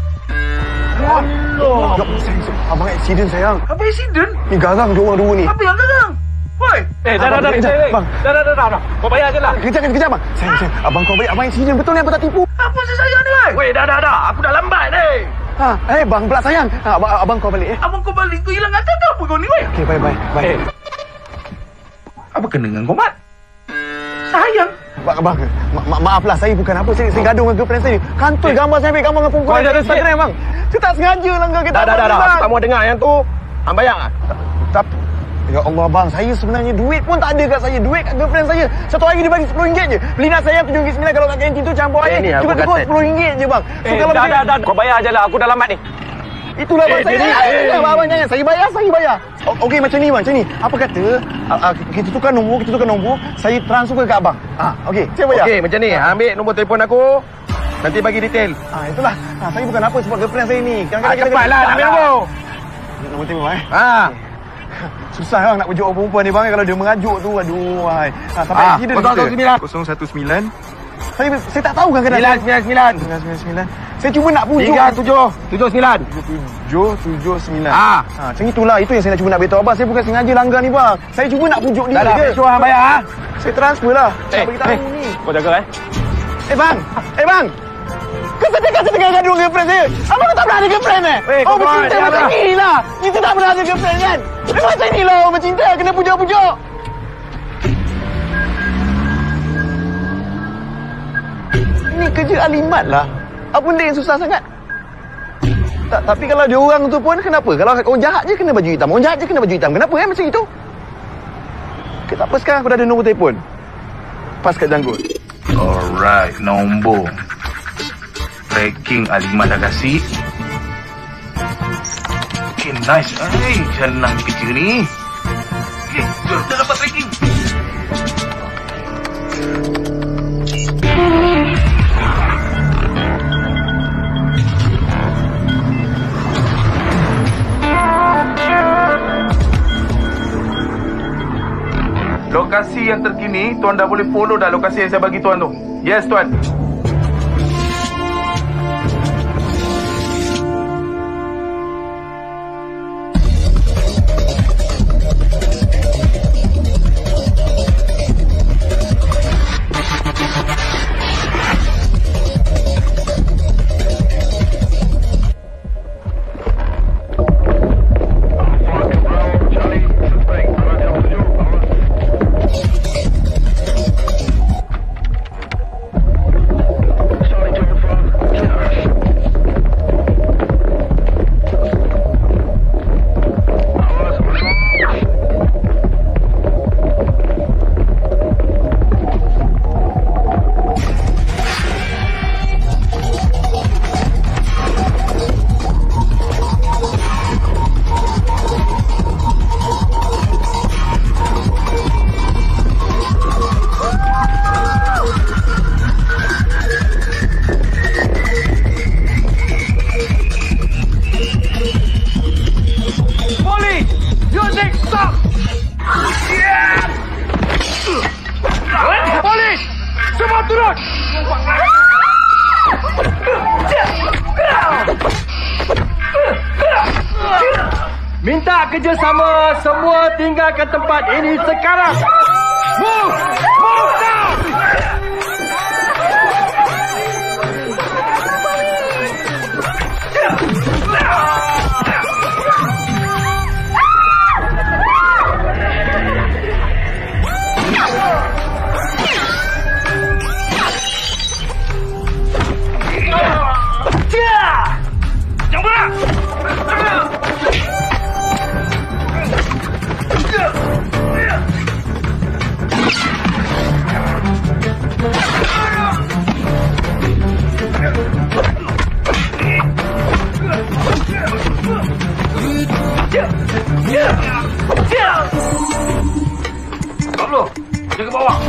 Allah. Ya, sayang, sayang. Abang accident, sayang. Apa accident? Ni garang dua orang dua ni. Apa yang garang? Woi. Eh, dah, dah, dah. Bang. Dah, dah, dah, dah, dah. Kau bayar je lah. Kejap, kejap, kejap, bang. Sayang, sayang. Abang kau balik. Abang accident. Betul ni, abang tak tipu. Apa si sayang ni, woi? Woi, dah, dah, dah. Aku dah lambat ni. Ha, eh, bang pula sayang. Ha, abang, abang kau balik, eh. Abang kau balik. Kau hilang kata apa kau ni, woi? Okey, bye, bye, bye. Eh. Apa kena dengan kau, Mat? Sayang. Bang, bang. Ma ma maaflah, saya bukan apa. Saya, saya gaduh dengan girlfriend saya. Kantoi eh. gambar saya ambil gambar dengan perempuan. Kau ada Instagram, bang. Saya tak sengaja langgar kita. Dah, dah, dah, dah. Aku tak mau dengar yang tu. Hang bayar ah. Tapi ya Allah, bang, saya sebenarnya duit pun tak ada kat saya. Duit kat girlfriend saya. Satu hari dia bagi sepuluh ringgit je. Beli nasi ayam tujuh ringgit sembilan. Kalau kat kantin tu campur air. Eh, cuba cukup sepuluh ringgit je, bang. So, eh, kalau dah, dah, dah. Kau bayar je lah. Aku dah lambat ni. Itulah bang, eh, saya. Diri, Eh, eh. Jangan, abang, jangan. Saya bayar, saya bayar. Okey, macam ni, bang. Macam ni. Apa kata, uh, uh, kita tukar nombor, kita tukar nombor. Saya transfer ke abang. Ah, okey. Saya bayar. Okey, macam ni. Ambil nombor telefon aku. Nanti bagi detail. Ah, itulah. Ah, saya bukan apa sebab girlfriend saya ni. Ah, cepatlah. Ambil nombor. Nombor telefon, eh. Ah. Susah bang nak pujuk orang perempuan ni bang. Kalau dia mengajuk tu, aduh. Hai. Ha, sampai Ah, accident. kosong satu sembilan. kosong satu sembilan. Saya saya tak tahu kan kadang. sembilan sembilan sembilan. sembilan sembilan sembilan. Saya cuba nak pujuk. tiga tujuh tujuh sembilan. tujuh tujuh sembilan. Ah. Ha, macam itulah. Itu yang saya nak cuba nak beritahu abang. Saya bukan sengaja langgar ni bang. Saya cuba nak pujuk dia. Dah lah, je. suruh hang bayar ah. Saya transfer lah. Eh, tak beritahu eh. ni. Kau jaga eh. Eh bang. Eh bang. Kau sedih kata tengah gaduh dengan girlfriend saya. Abang tak pernah ada girlfriend eh? Eh, oh, kau bercinta jangan macam lah. ni lah. Kita tak pernah ada girlfriend kan? Memang macam ni lah orang bercinta. Kena pujuk-pujuk. Ini kerja alimat lah. Apa benda yang susah sangat? Tak, tapi kalau dia orang tu pun kenapa? Kalau orang jahat je kena baju hitam. Orang jahat je kena baju hitam. Kenapa eh macam itu? Okay, tak apa, sekarang aku dah ada nombor telefon. Pas kat janggut. Alright, nombor. Tracking Alimat dah kasih. Okay, nice. Hey, senang kerja ni. Okay, jom. Dah dapat tracking. Lokasi yang terkini, tuan dah boleh follow dah lokasi yang saya bagi tuan tu. Yes, tuan. Minta kerjasama semua tinggalkan tempat ini sekarang. Move! Move now! Jangan berat! Pablo, jaga bawah.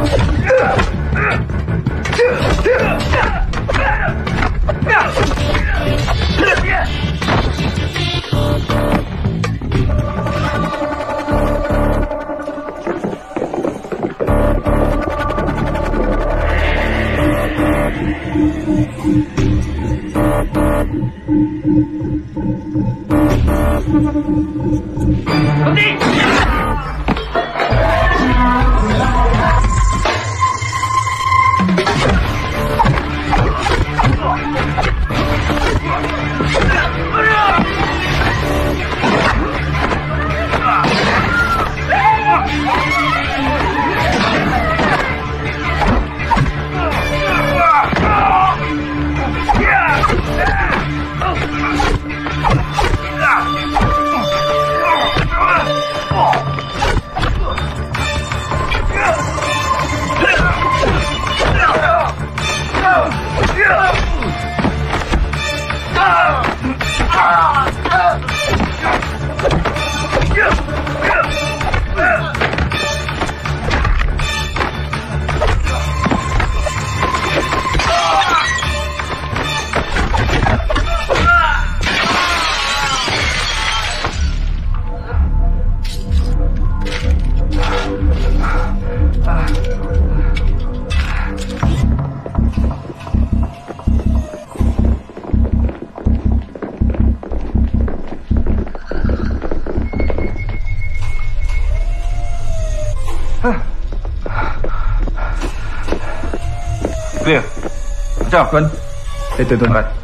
Clear. Macam, Tuan? Itu, Tuan. Alright.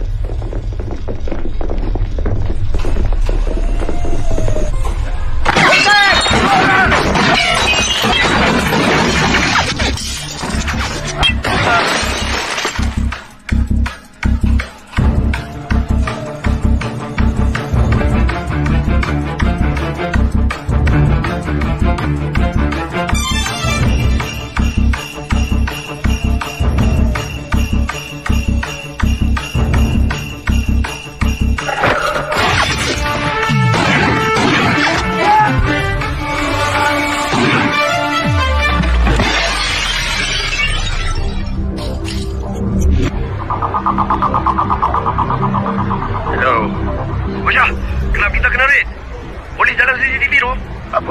Hello. Bosya, kenapa kita kena raid? Polis dalam C C T V tu. Apa?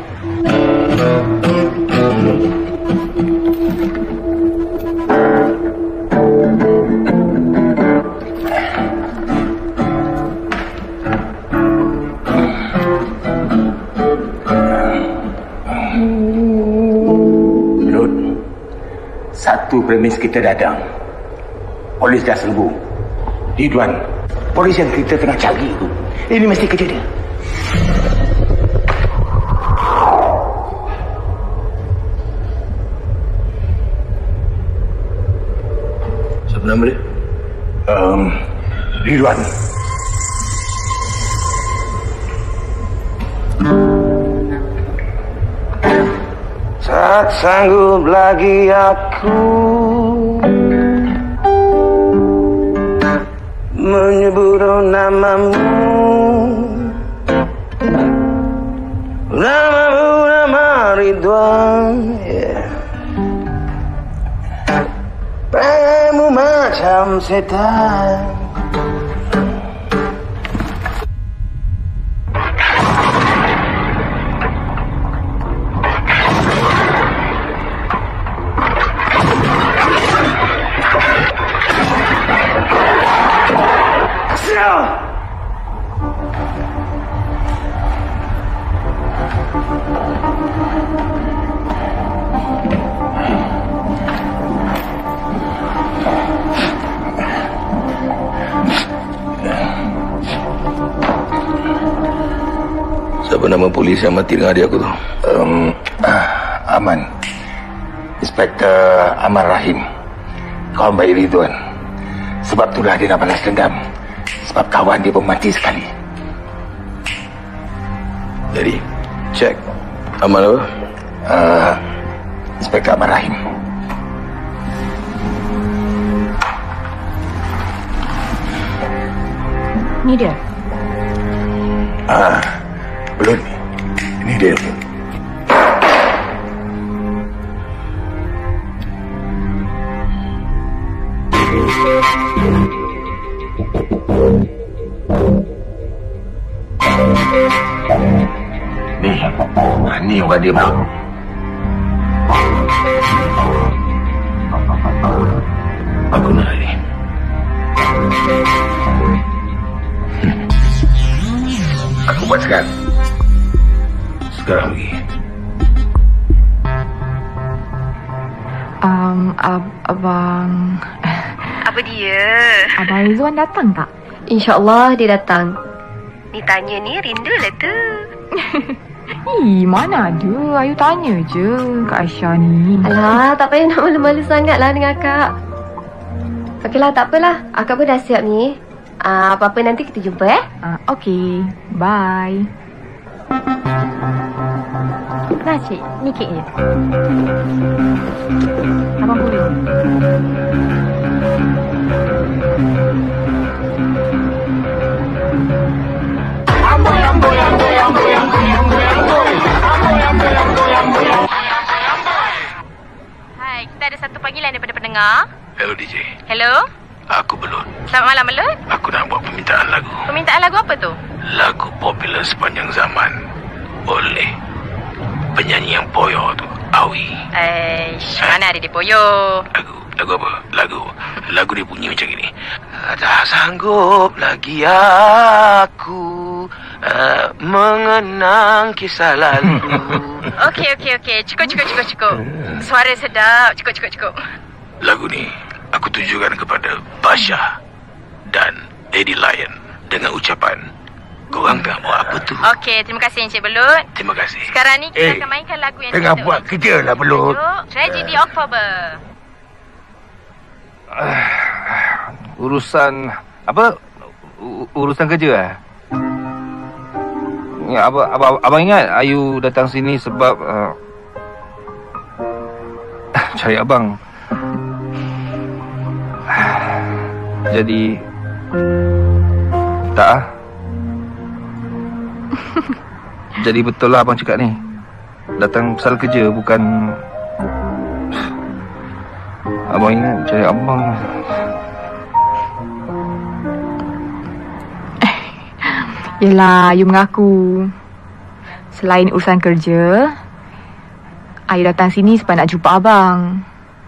Lut, satu premis kita datang. Polis dah serbu. Ridwan, polis yang kita tengah cari tu, ini mesti kerja dia. Siapa nama dia? Um, Ridwan. Tak sanggup lagi aku menyebut namamu, namamu nama Ridwan, yeah. Peranganmu macam setan. Siapa nama polis yang mati dengan adik aku tu? Um, ah, Aman. Inspektor Aman Rahim. Kawan baik Ridwan. Sebab itulah dia nak balas dendam. Sebab kawan dia pun mati sekali. Jadi, cek. Aman apa? Uh, Inspektor Aman Rahim. Ni dia. Ah, belum. Ini dia. Ni, ah, ni orang dia bro. Aku nak ni. Aku buat sekarang. Sekarang pergi. Um, ab abang... Apa dia? Abang Rizwan datang tak? InsyaAllah dia datang. Ni tanya ni rindulah tu. Ih, mana ada. Ayu tanya je Kak Aisyah ni. Alah, tak payah nak malu-malu sangat lah dengan Kak. Okeylah, tak apalah. Akak pun dah siap ni. Uh, apa-apa nanti kita jumpa eh. Uh, Okey, bye. Nah cik, ni kek dia. Abang boleh. Amboi, amboi, amboi, amboi, amboi, amboi, amboi. Amboi, amboi, amboi, amboi. Hai, kita ada satu panggilan daripada pendengar. Hello D J. Hello. Aku Belut. Selamat malam, Belut. Aku nak buat permintaan lagu. Permintaan lagu apa tu? Lagu popular sepanjang zaman oleh penyanyi yang poyo tu, Awi. Eh, mana ada dia poyo? Lagu, lagu apa? Lagu, lagu dia bunyi macam ini. Tak sanggup lagi aku uh, mengenang kisah lalu. Okey, okey, okey. Cukup, cukup, cukup, cukup. Suara sedap. Cukup, cukup, cukup. Lagu ni aku tujukan kepada Basha dan Eddie Lion dengan ucapan, korang tengah buat apa tu? Okey, terima kasih Encik Belut. Terima kasih. Sekarang ni kita eh, akan mainkan lagu yang tengah buat kerja lah Belut. Tragedy Oktober. Uh, urusan apa? U urusan kerja ah. Ya, abang, abang, abang ingat Ayu datang sini sebab uh, cari abang. Jadi tak ah. Jadi betul lah abang cakap ni. Datang pasal kerja, bukan. Abang ingat cari abang. Yelah, Ayu mengaku selain urusan kerja, Ayu datang sini sebab nak jumpa abang.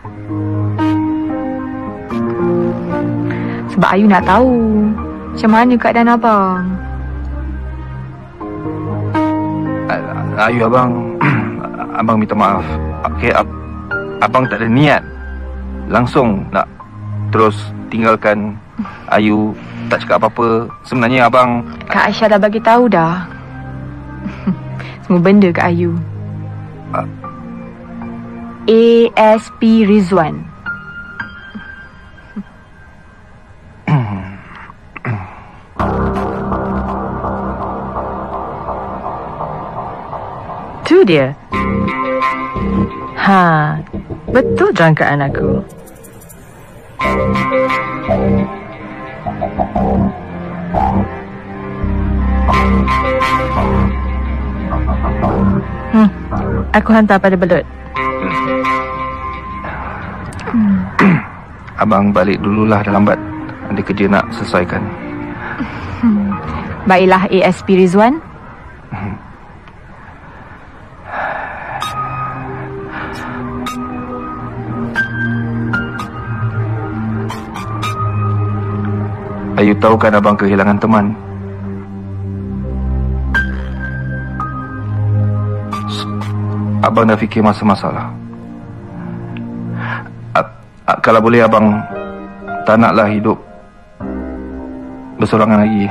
Sebab Ayu nak tahu macam mana keadaan abang. Ayu, abang abang minta maaf. Okey, ab abang tak ada niat langsung nak terus tinggalkan Ayu, tak cakap apa-apa. Sebenarnya abang, Kak Aisyah dah bagi tahu dah. Semua benda ke Ayu. uh, A S P Rizwan. Tu dia. Ha, betul jangkaan aku. Hmm, aku hantar pada Belut. hmm. Abang balik dululah, dah lambat. Ada kerja nak selesaikan. Hmm. Baiklah A S P Rizwan. Hmm. Ayu tahu kan abang kehilangan teman. abang dah fikir masa-masalah. Kalau boleh abang tak naklah hidup bersorangan lagi.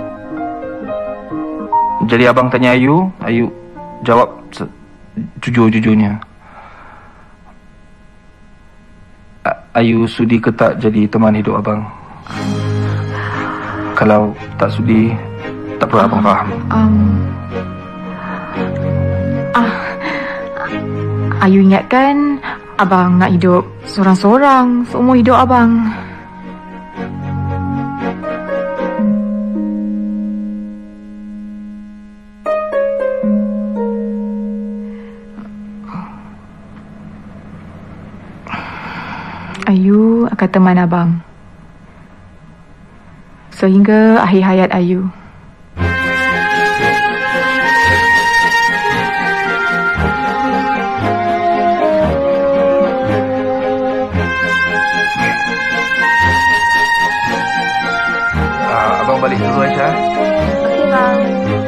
Jadi abang tanya Ayu, Ayu jawab jujur-jujurnya. Ayu sudi ke tak jadi teman hidup abang? Kalau tak sudi, tak perlu abang faham. Um, ah, Ayu ingatkan abang nak hidup seorang-seorang seumur hidup abang. Ayu akan teman abang sehingga akhir hayat Ayu. Abang balik dulu, Aisyah. Okey, bang.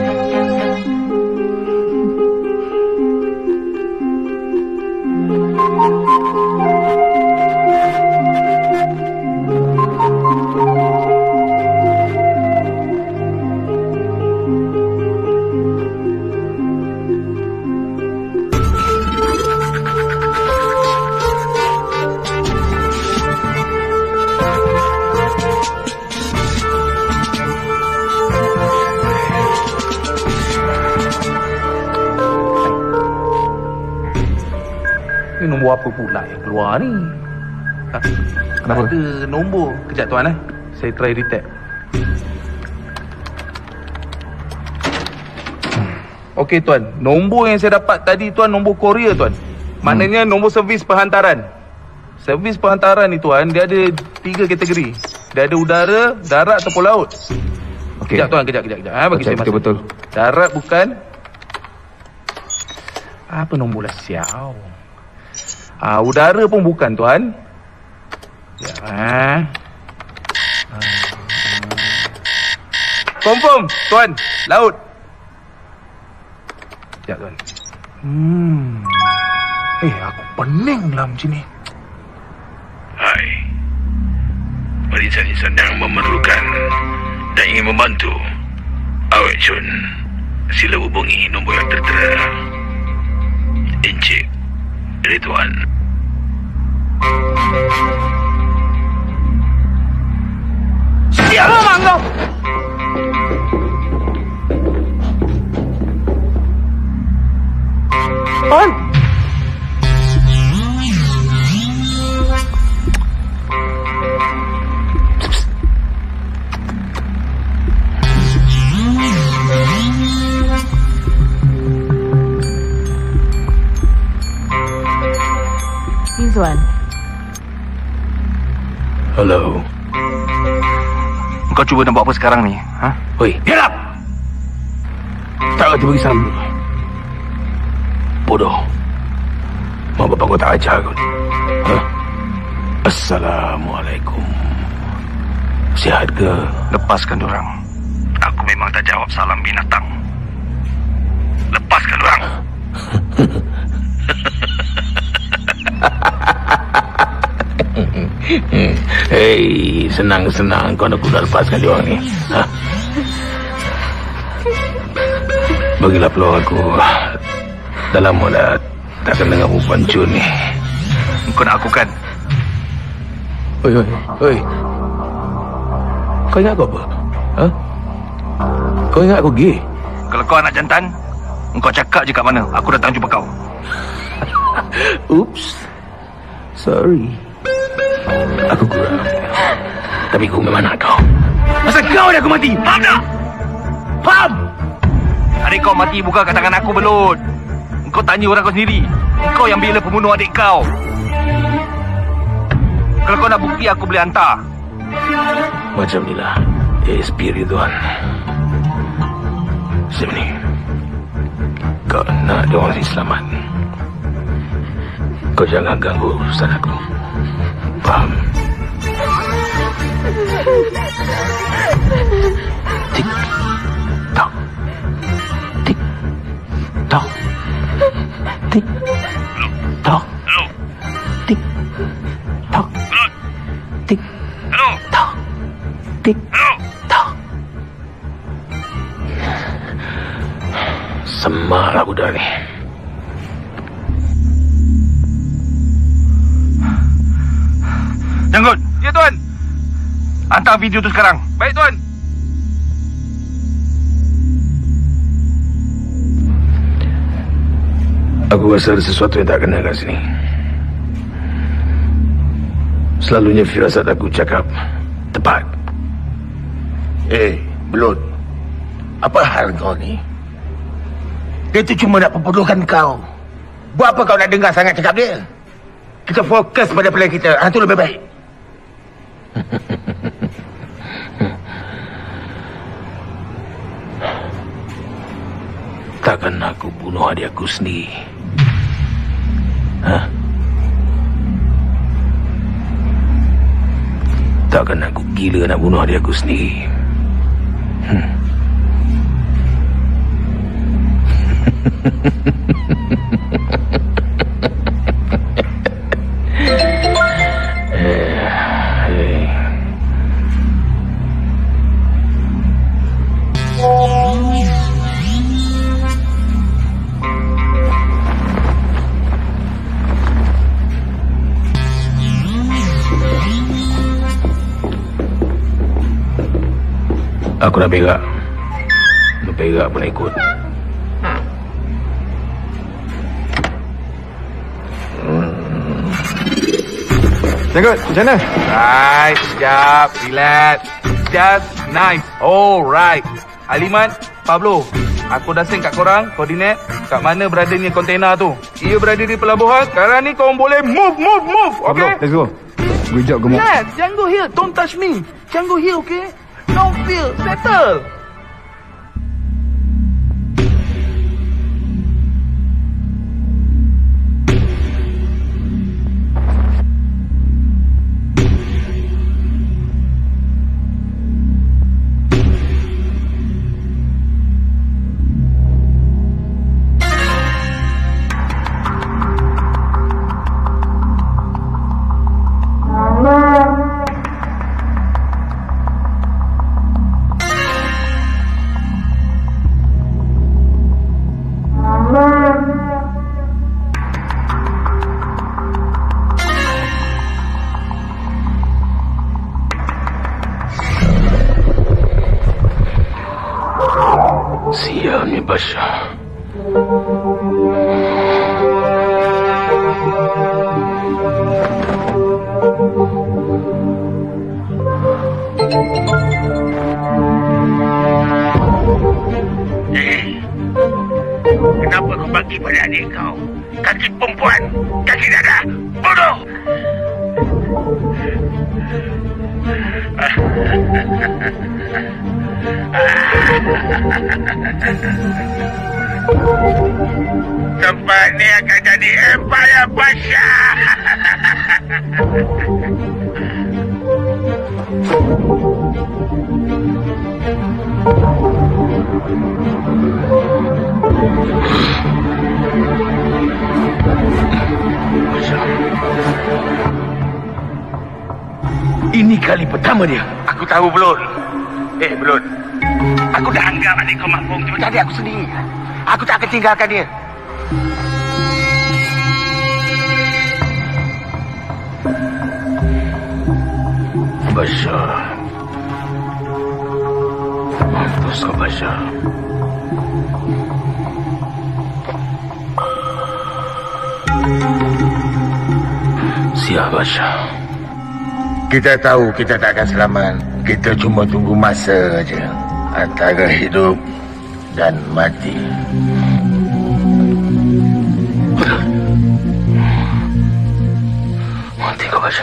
Nombor apa pula yang keluar ni? Ha? Kenapa? Ada nombor. Kejap tuan eh. Saya try detect. Hmm. Okey tuan. Nombor yang saya dapat tadi tuan nombor Korea tuan. Maknanya hmm. nombor servis perhantaran. Servis perhantaran ni tuan, dia ada tiga kategori. Dia ada udara, darat ataupun laut. Okey. Kejap tuan, kejap, kejap, kejap. Ha, bagi betul, saya masa. Betul-betul. Darat bukan. Apa nombor lah siau? Ah, udara pun bukan tuan. Ya. Ah. Confirm tuan, laut. Ya tuan. Hmm. Eh, aku pening lah macam ni. Hai. Barisan yang memerlukan dan ingin membantu Awek Chun, sila hubungi nombor yang tertera. Encik Ridwan. Siapa memang kau? On. Rizwan. Hello. Kau cuba nak buat apa sekarang ni? Ha? Oi, get up! Tak kata bagi salam. Bodoh. Mak bapak kau tak ajar kau. Ha? Assalamualaikum. Sihat ke? Lepaskan dorang. Aku memang tak jawab salam binatang. Lepaskan dorang. Hei, senang-senang kau nak kuda lepaskan dia orang ni. Ha? Bagilah peluang aku. Dah lama dah takkan dengar perempuan cun ni. Kau nak aku kan? Oi, oi, oi. Kau ingat aku apa? Ha? Kau ingat aku gay? Kalau kau anak jantan, kau cakap je kat mana. Aku datang jumpa kau. Oops. Sorry. Aku kurang. Tapi aku memang nak kau. Masa kau dah aku mati. Faham tak? Faham? Adik kau mati bukan kat tangan aku, belut. Kau tanya orang kau sendiri. Kau yang bila pembunuh adik kau. Kalau kau nak bukti, aku boleh hantar. Macam ni lah A S P Ridwan. Sini. Kau nak dia orang si selamat. Kau jangan ganggu urusan aku. Faham? Tik tak. Tik tak. Tik Semaklah budak ni. Janggut. Ya, Tuan. Hantar video tu sekarang. Baik, Tuan. Aku rasa ada sesuatu yang tak kena kat sini. Selalunya firasat aku cakap tepat. Eh, Belut. Apa hal kau ni? Dia tu cuma nak perbodohkan kau. Buat apa kau nak dengar sangat cakap dia? Kita fokus pada plan kita. Ah, itu lebih baik. Takkan aku bunuh adik aku sendiri? Hah? Takkan aku gila nak bunuh adik aku sendiri? Hmm. Aku nak perak. Nak perak pun nak ikut. Janggut, macam mana? Right, sekejap. Relax. Just nice. Alright. Aliman, Pablo, aku dah send kat korang koordinat kat mana beradanya kontena tu. Ia berada di pelabuhan. Sekarang ni korang boleh move, move, move. Okay? Let's go. Good job, gemuk. Relax. Jangan go here. Don't touch me. Jangan go here, okay? Don't feel. Settle. Sialnya Basha. Eh, kenapa kau bagi pada adik kau? Kaki perempuan, kaki dada, bodoh! Tempat ni akan jadi empire Basha. Ini kali pertama dia. Aku tahu, Belut. Eh, Belut. Aku dah anggap adik kau mampu macam adik aku sendiri. Aku tak akan tinggalkan dia. Basha. Mampus kau, Basha. Siap, Basha. Kita tahu kita tak akan selamat. Kita cuma tunggu masa saja. Antara hidup dan mati. Mati kau, Basha.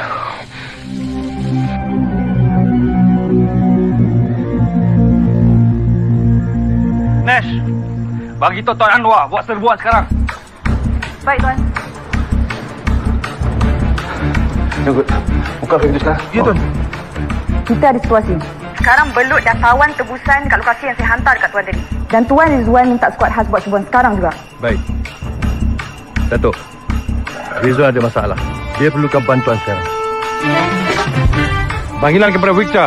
Nash, bagi tahu Tuan Anwar buat serbuan sekarang. Baik, Tuan. Janggut, buka pintu sekarang. Ya, Tuan. Kita ada situasi. Sekarang Belut dan Tawan tebusan kat lokasi yang saya hantar dekat Tuan tadi. Dan Tuan Rizwan minta skuad khas buat serbuan sekarang juga. Baik. Datuk, Rizwan ada masalah. Dia perlukan bantuan sekarang. Panggilan kepada Victor.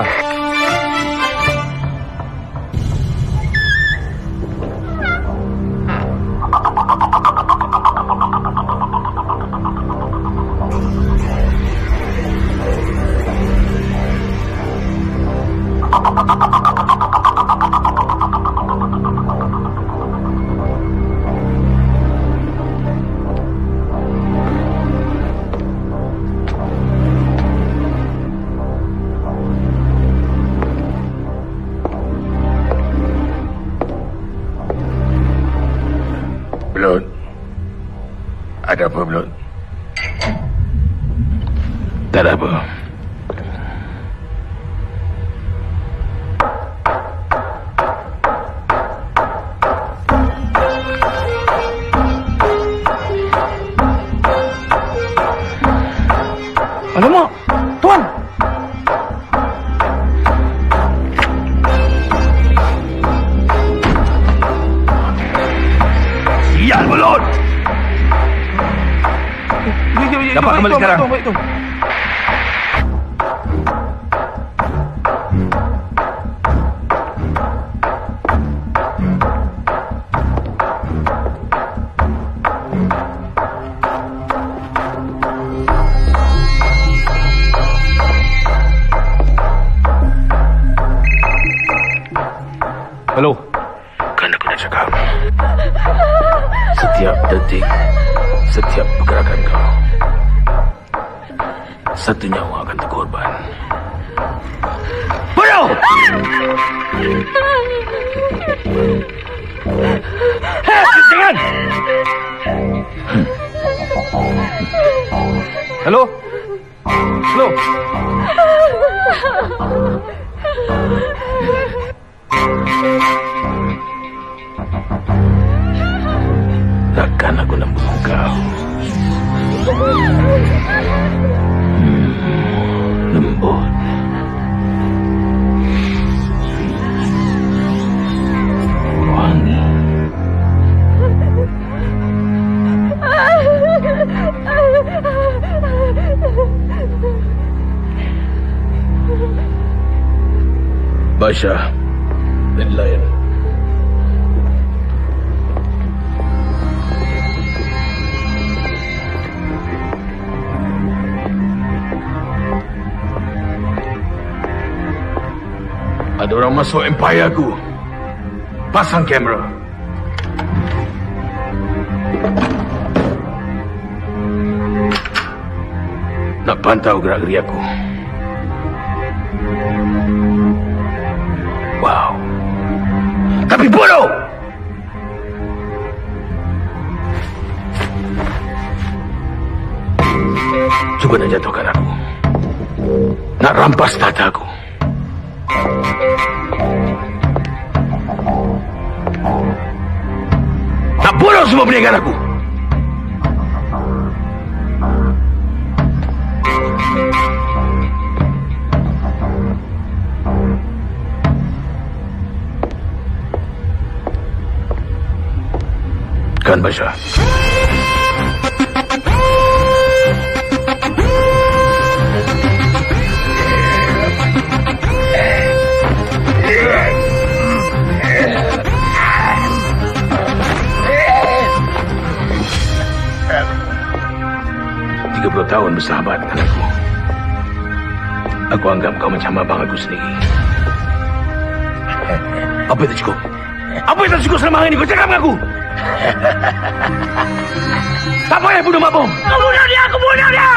ada apa, Blod? Tak ada apa. Alamak, Tuan! Sial, Blod! Dapat kembali sekarang. Halo. Kan aku dah cakap. Setiap detik, setiap pergerakan kau, satu nyawa akan terkorban. Bodoh! Hei, jangan! Halo? Halo? Takkan aku membunuh kau. Hmm, lembut. Wangi. Basha dan lain. Ada orang masuk empire aku. Pasang kamera. Nak pantau gerak-gerik aku. Wow. Tapi bodoh! Cuba nak jatuhkan aku. Nak rampas tata aku. Nak bunuh semua perniagaan aku. Kan, Basha? tiga puluh tahun bersahabat dengan aku. Aku anggap kau macam abang aku sendiri. Apa itu cukup? Apa yang tak cukup selama hari ini? Kau cakap dengan aku? Tak payah bunuh Mak Bom. Kau bunuh dia! Kau bunuh dia!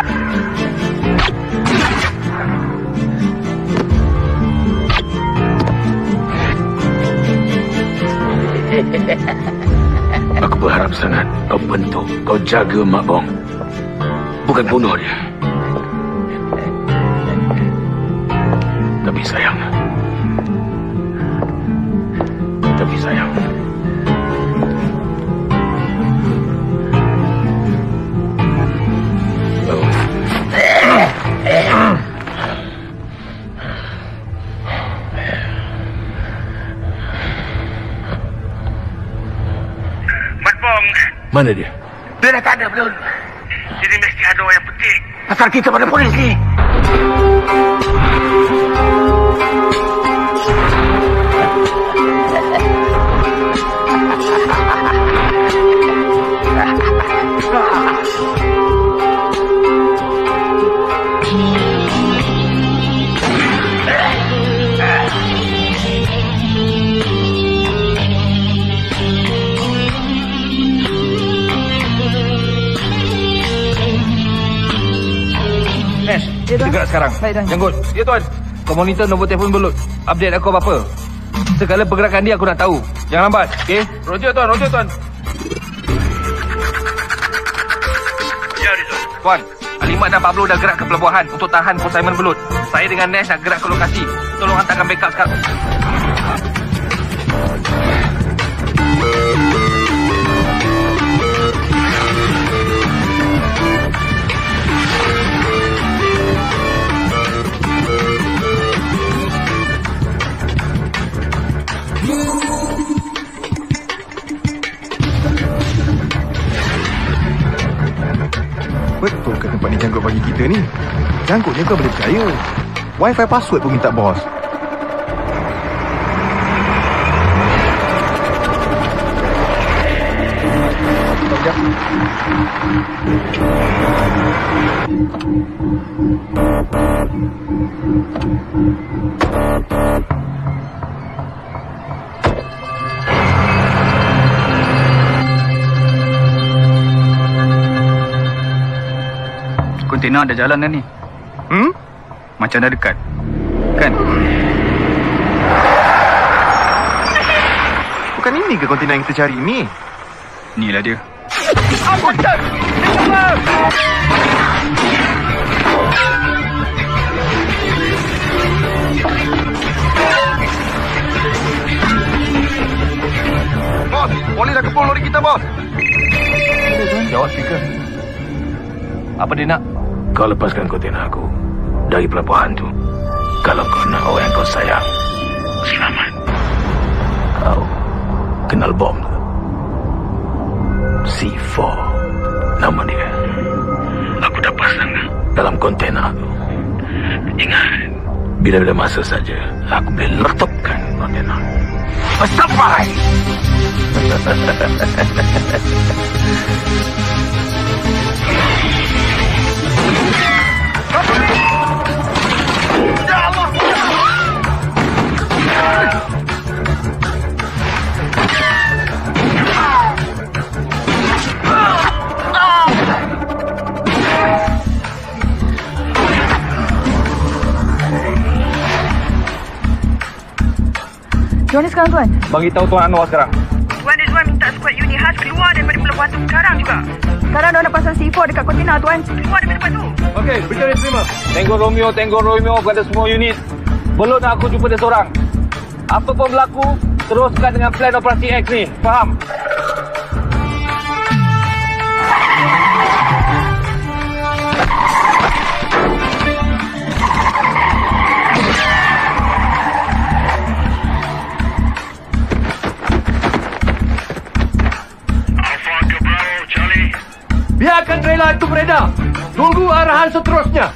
Aku berharap sangat kau bentuk, kau jaga Mak Bom. Bukan bunuh dia. Tapi sayang. Tapi sayang. Oh. Mat Bom. Mana dia? Dia dah tak ada, belum. Jadi mesti ada orang yang penting. Asal kita pada polis ni. Kita gerak sekarang. Janggut. Ya, Tuan. Kau monitor nombor telefon Belut. Update aku apa-apa. Segala pergerakan dia aku nak tahu. Jangan lambat. Okey? Roger, Tuan. Roger, Tuan. Tuan, Alimat dan Pablo dah gerak ke pelabuhan untuk tahan consignment belut. Saya dengan Nash nak gerak ke lokasi. Tolong hantarkan backup sekarang. Betul ke tempat ni janggut bagi kita ni? Janggutnya kau boleh percaya. Wi-Fi password pun minta bos. Sekejap. Kontena ada jalan dah ni. Hmm? Macam dah dekat. Kan? Bukan ini ke kontena yang kita cari ni? Inilah dia. Ampun, Cak! Bos, polis dah kepul lori kita, bos. Jawab speaker. Apa dia nak? Kau lepaskan kontena aku dari pelabuhan tu. Kalau kau nak orang yang kau sayang selamat. Kau kenal bom tu? C four nama dia. Aku dah pasang dalam kontena tu. Ingat, bila-bila masa saja aku boleh letupkan kontena. Sampai. Macam mana sekarang, Tuan? Bagi tahu Tuan Anwar sekarang. Tuan Rizwan minta skuad unit khas keluar daripada pelabuhan tu sekarang juga. Sekarang dia nak pasang C four dekat kontena, Tuan. Keluar daripada tempat tu. Okey, berita diterima. Tango Romeo, Tango Romeo kepada semua unit. Belum nak aku jumpa dia seorang. Apa pun berlaku, teruskan dengan plan operasi X ni. Faham? Biarkan trailer itu beredar. Tunggu arahan seterusnya.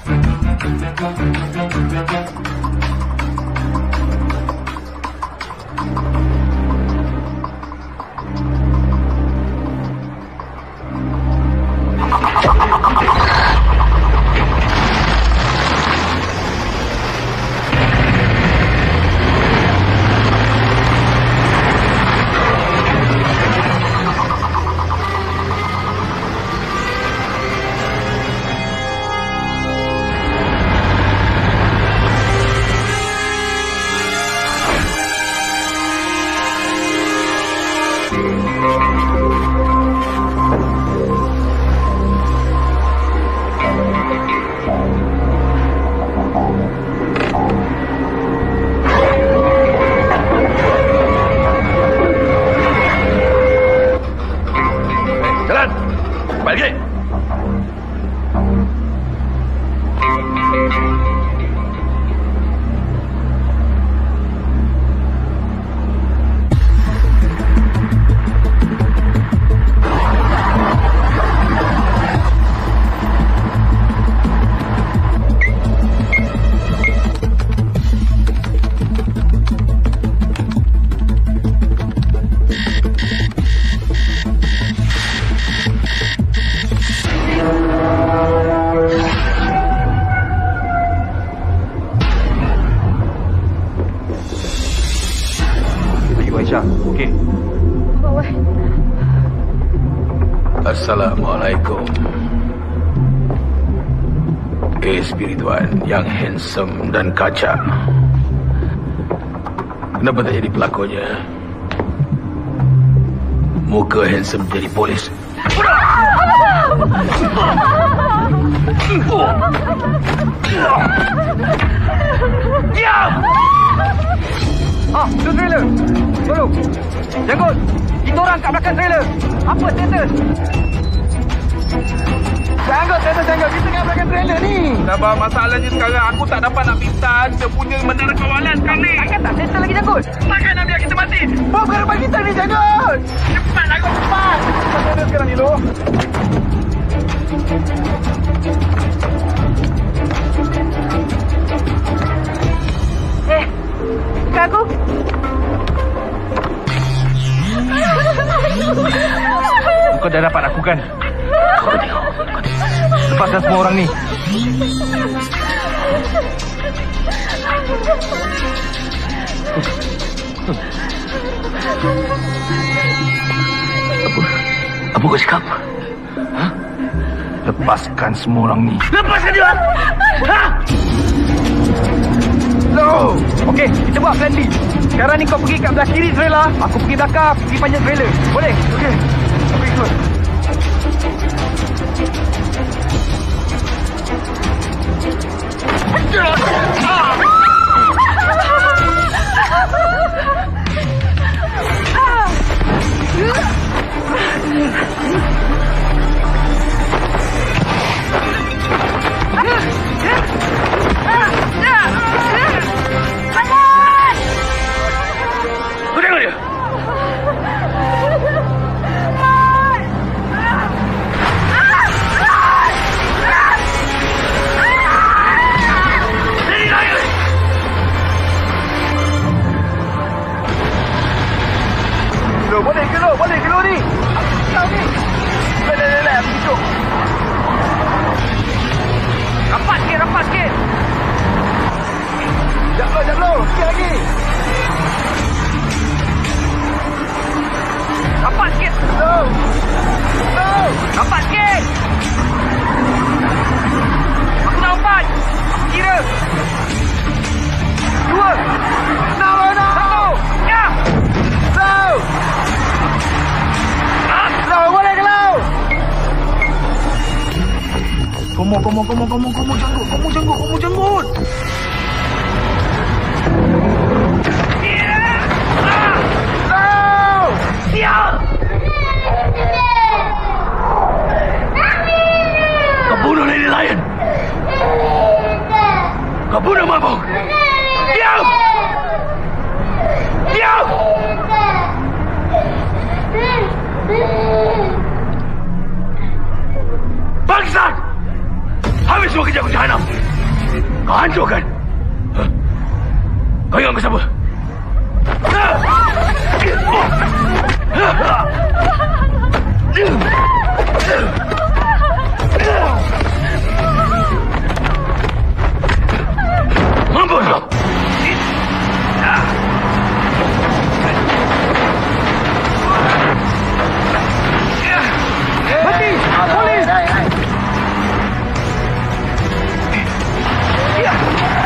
Okey. Assalamualaikum. Eh, spirituan yang handsome dan kacak. Kenapa tak jadi pelakonnya? Muka handsome jadi polis. Diam! Ah, tu trailer. Tolong. Janggut. Kita orang kat belakang trailer. Apa status? Janggut, status janggut. Kita kat belakang trailer ni. Sabar, masalahnya sekarang aku tak dapat nak pintar dia punya menara kawalan sekarang ni. Takkan tak settle lagi Janggut? Takkan nak biar kita mati. Bom ke depan kita ni Janggut. Cepat aku cepat. Kita sekarang ni, Lo. Eh, buka aku. Kau dah dapat aku kan? Kau tengok. Lepaskan semua orang ni. Apa? Apa kau cakap? Ha? Lepaskan semua orang ni. Lepaskan dia! Ha? No! Okey, kita buat plan B. Sekarang ni kau pergi kat belah kiri trailer. Aku pergi belakang, pergi panjang trailer. Boleh? Okey. Aku ikut. Kau tengok dia. Lo, boleh ke lo? Boleh ke lo ni? Kau ni. Lek, lek, lek. Aku hidup. Rapat sikit, rapat sikit. Jap lo, jap lo. Sikit lagi. Rapat sikit. Lo. Lo. Rapat sikit. Aku dah empat. Aku kira. Dua. No, no. Satu. Ya. Lo. Lo, boleh ke lo? Komo, komo, komo, komo, komo, janggut, komo, janggut, komo, janggut. Kau bunuh Lady Lion. Kau bunuh mabuk. Diam! Diam! Bangsat! Habis semua kerja aku jahanam. Kau hancurkan. Huh? Kau ingat aku siapa? Mampus kau! Berhenti! Polis! Ya!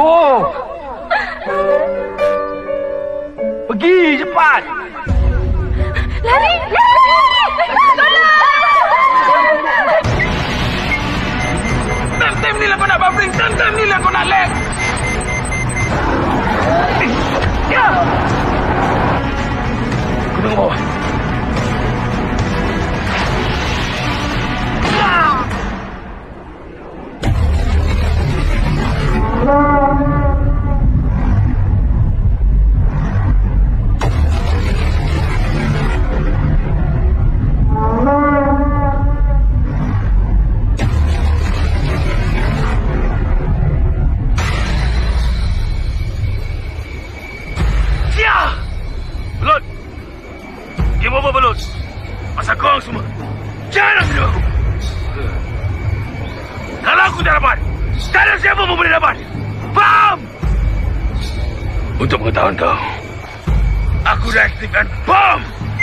aku. Pergi cepat. Lari! Lari! Tolong! Tem-tem ni lah kau nak bubbling. Tem-tem ni lah kau nak lag. Ya! Kau tengok bawah. Belut! Game over, Belut! Masa korang semua, jangan nak tuduh aku! Kalau aku tak dapat, tak ada siapa pun boleh dapat! Faham? Untuk pengetahuan kau, aku dah aktifkan bom!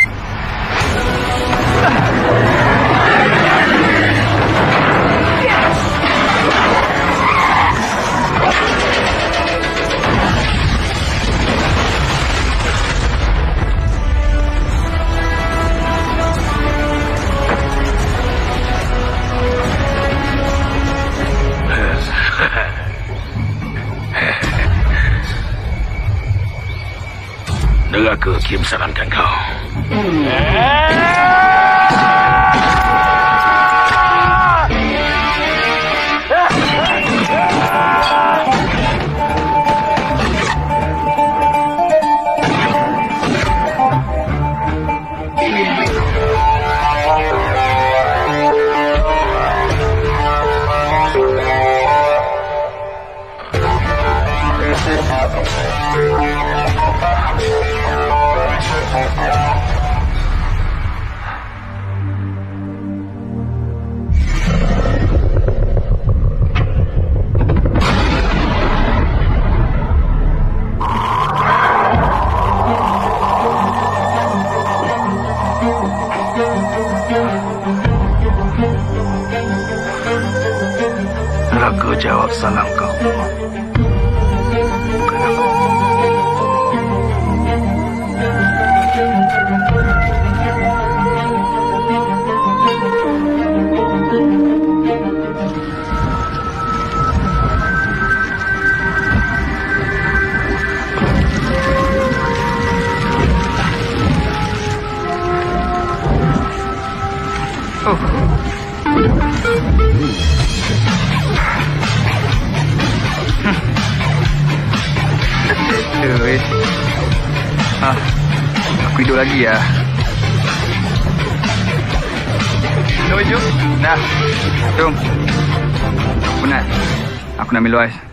Neraka Kim salamkan kau. Neraka jawab salam kau. Bukan aku. Eh, ah, aku hidup lagi ya. Minum baju? Dah. Jom. Penat. Aku nak minum ais.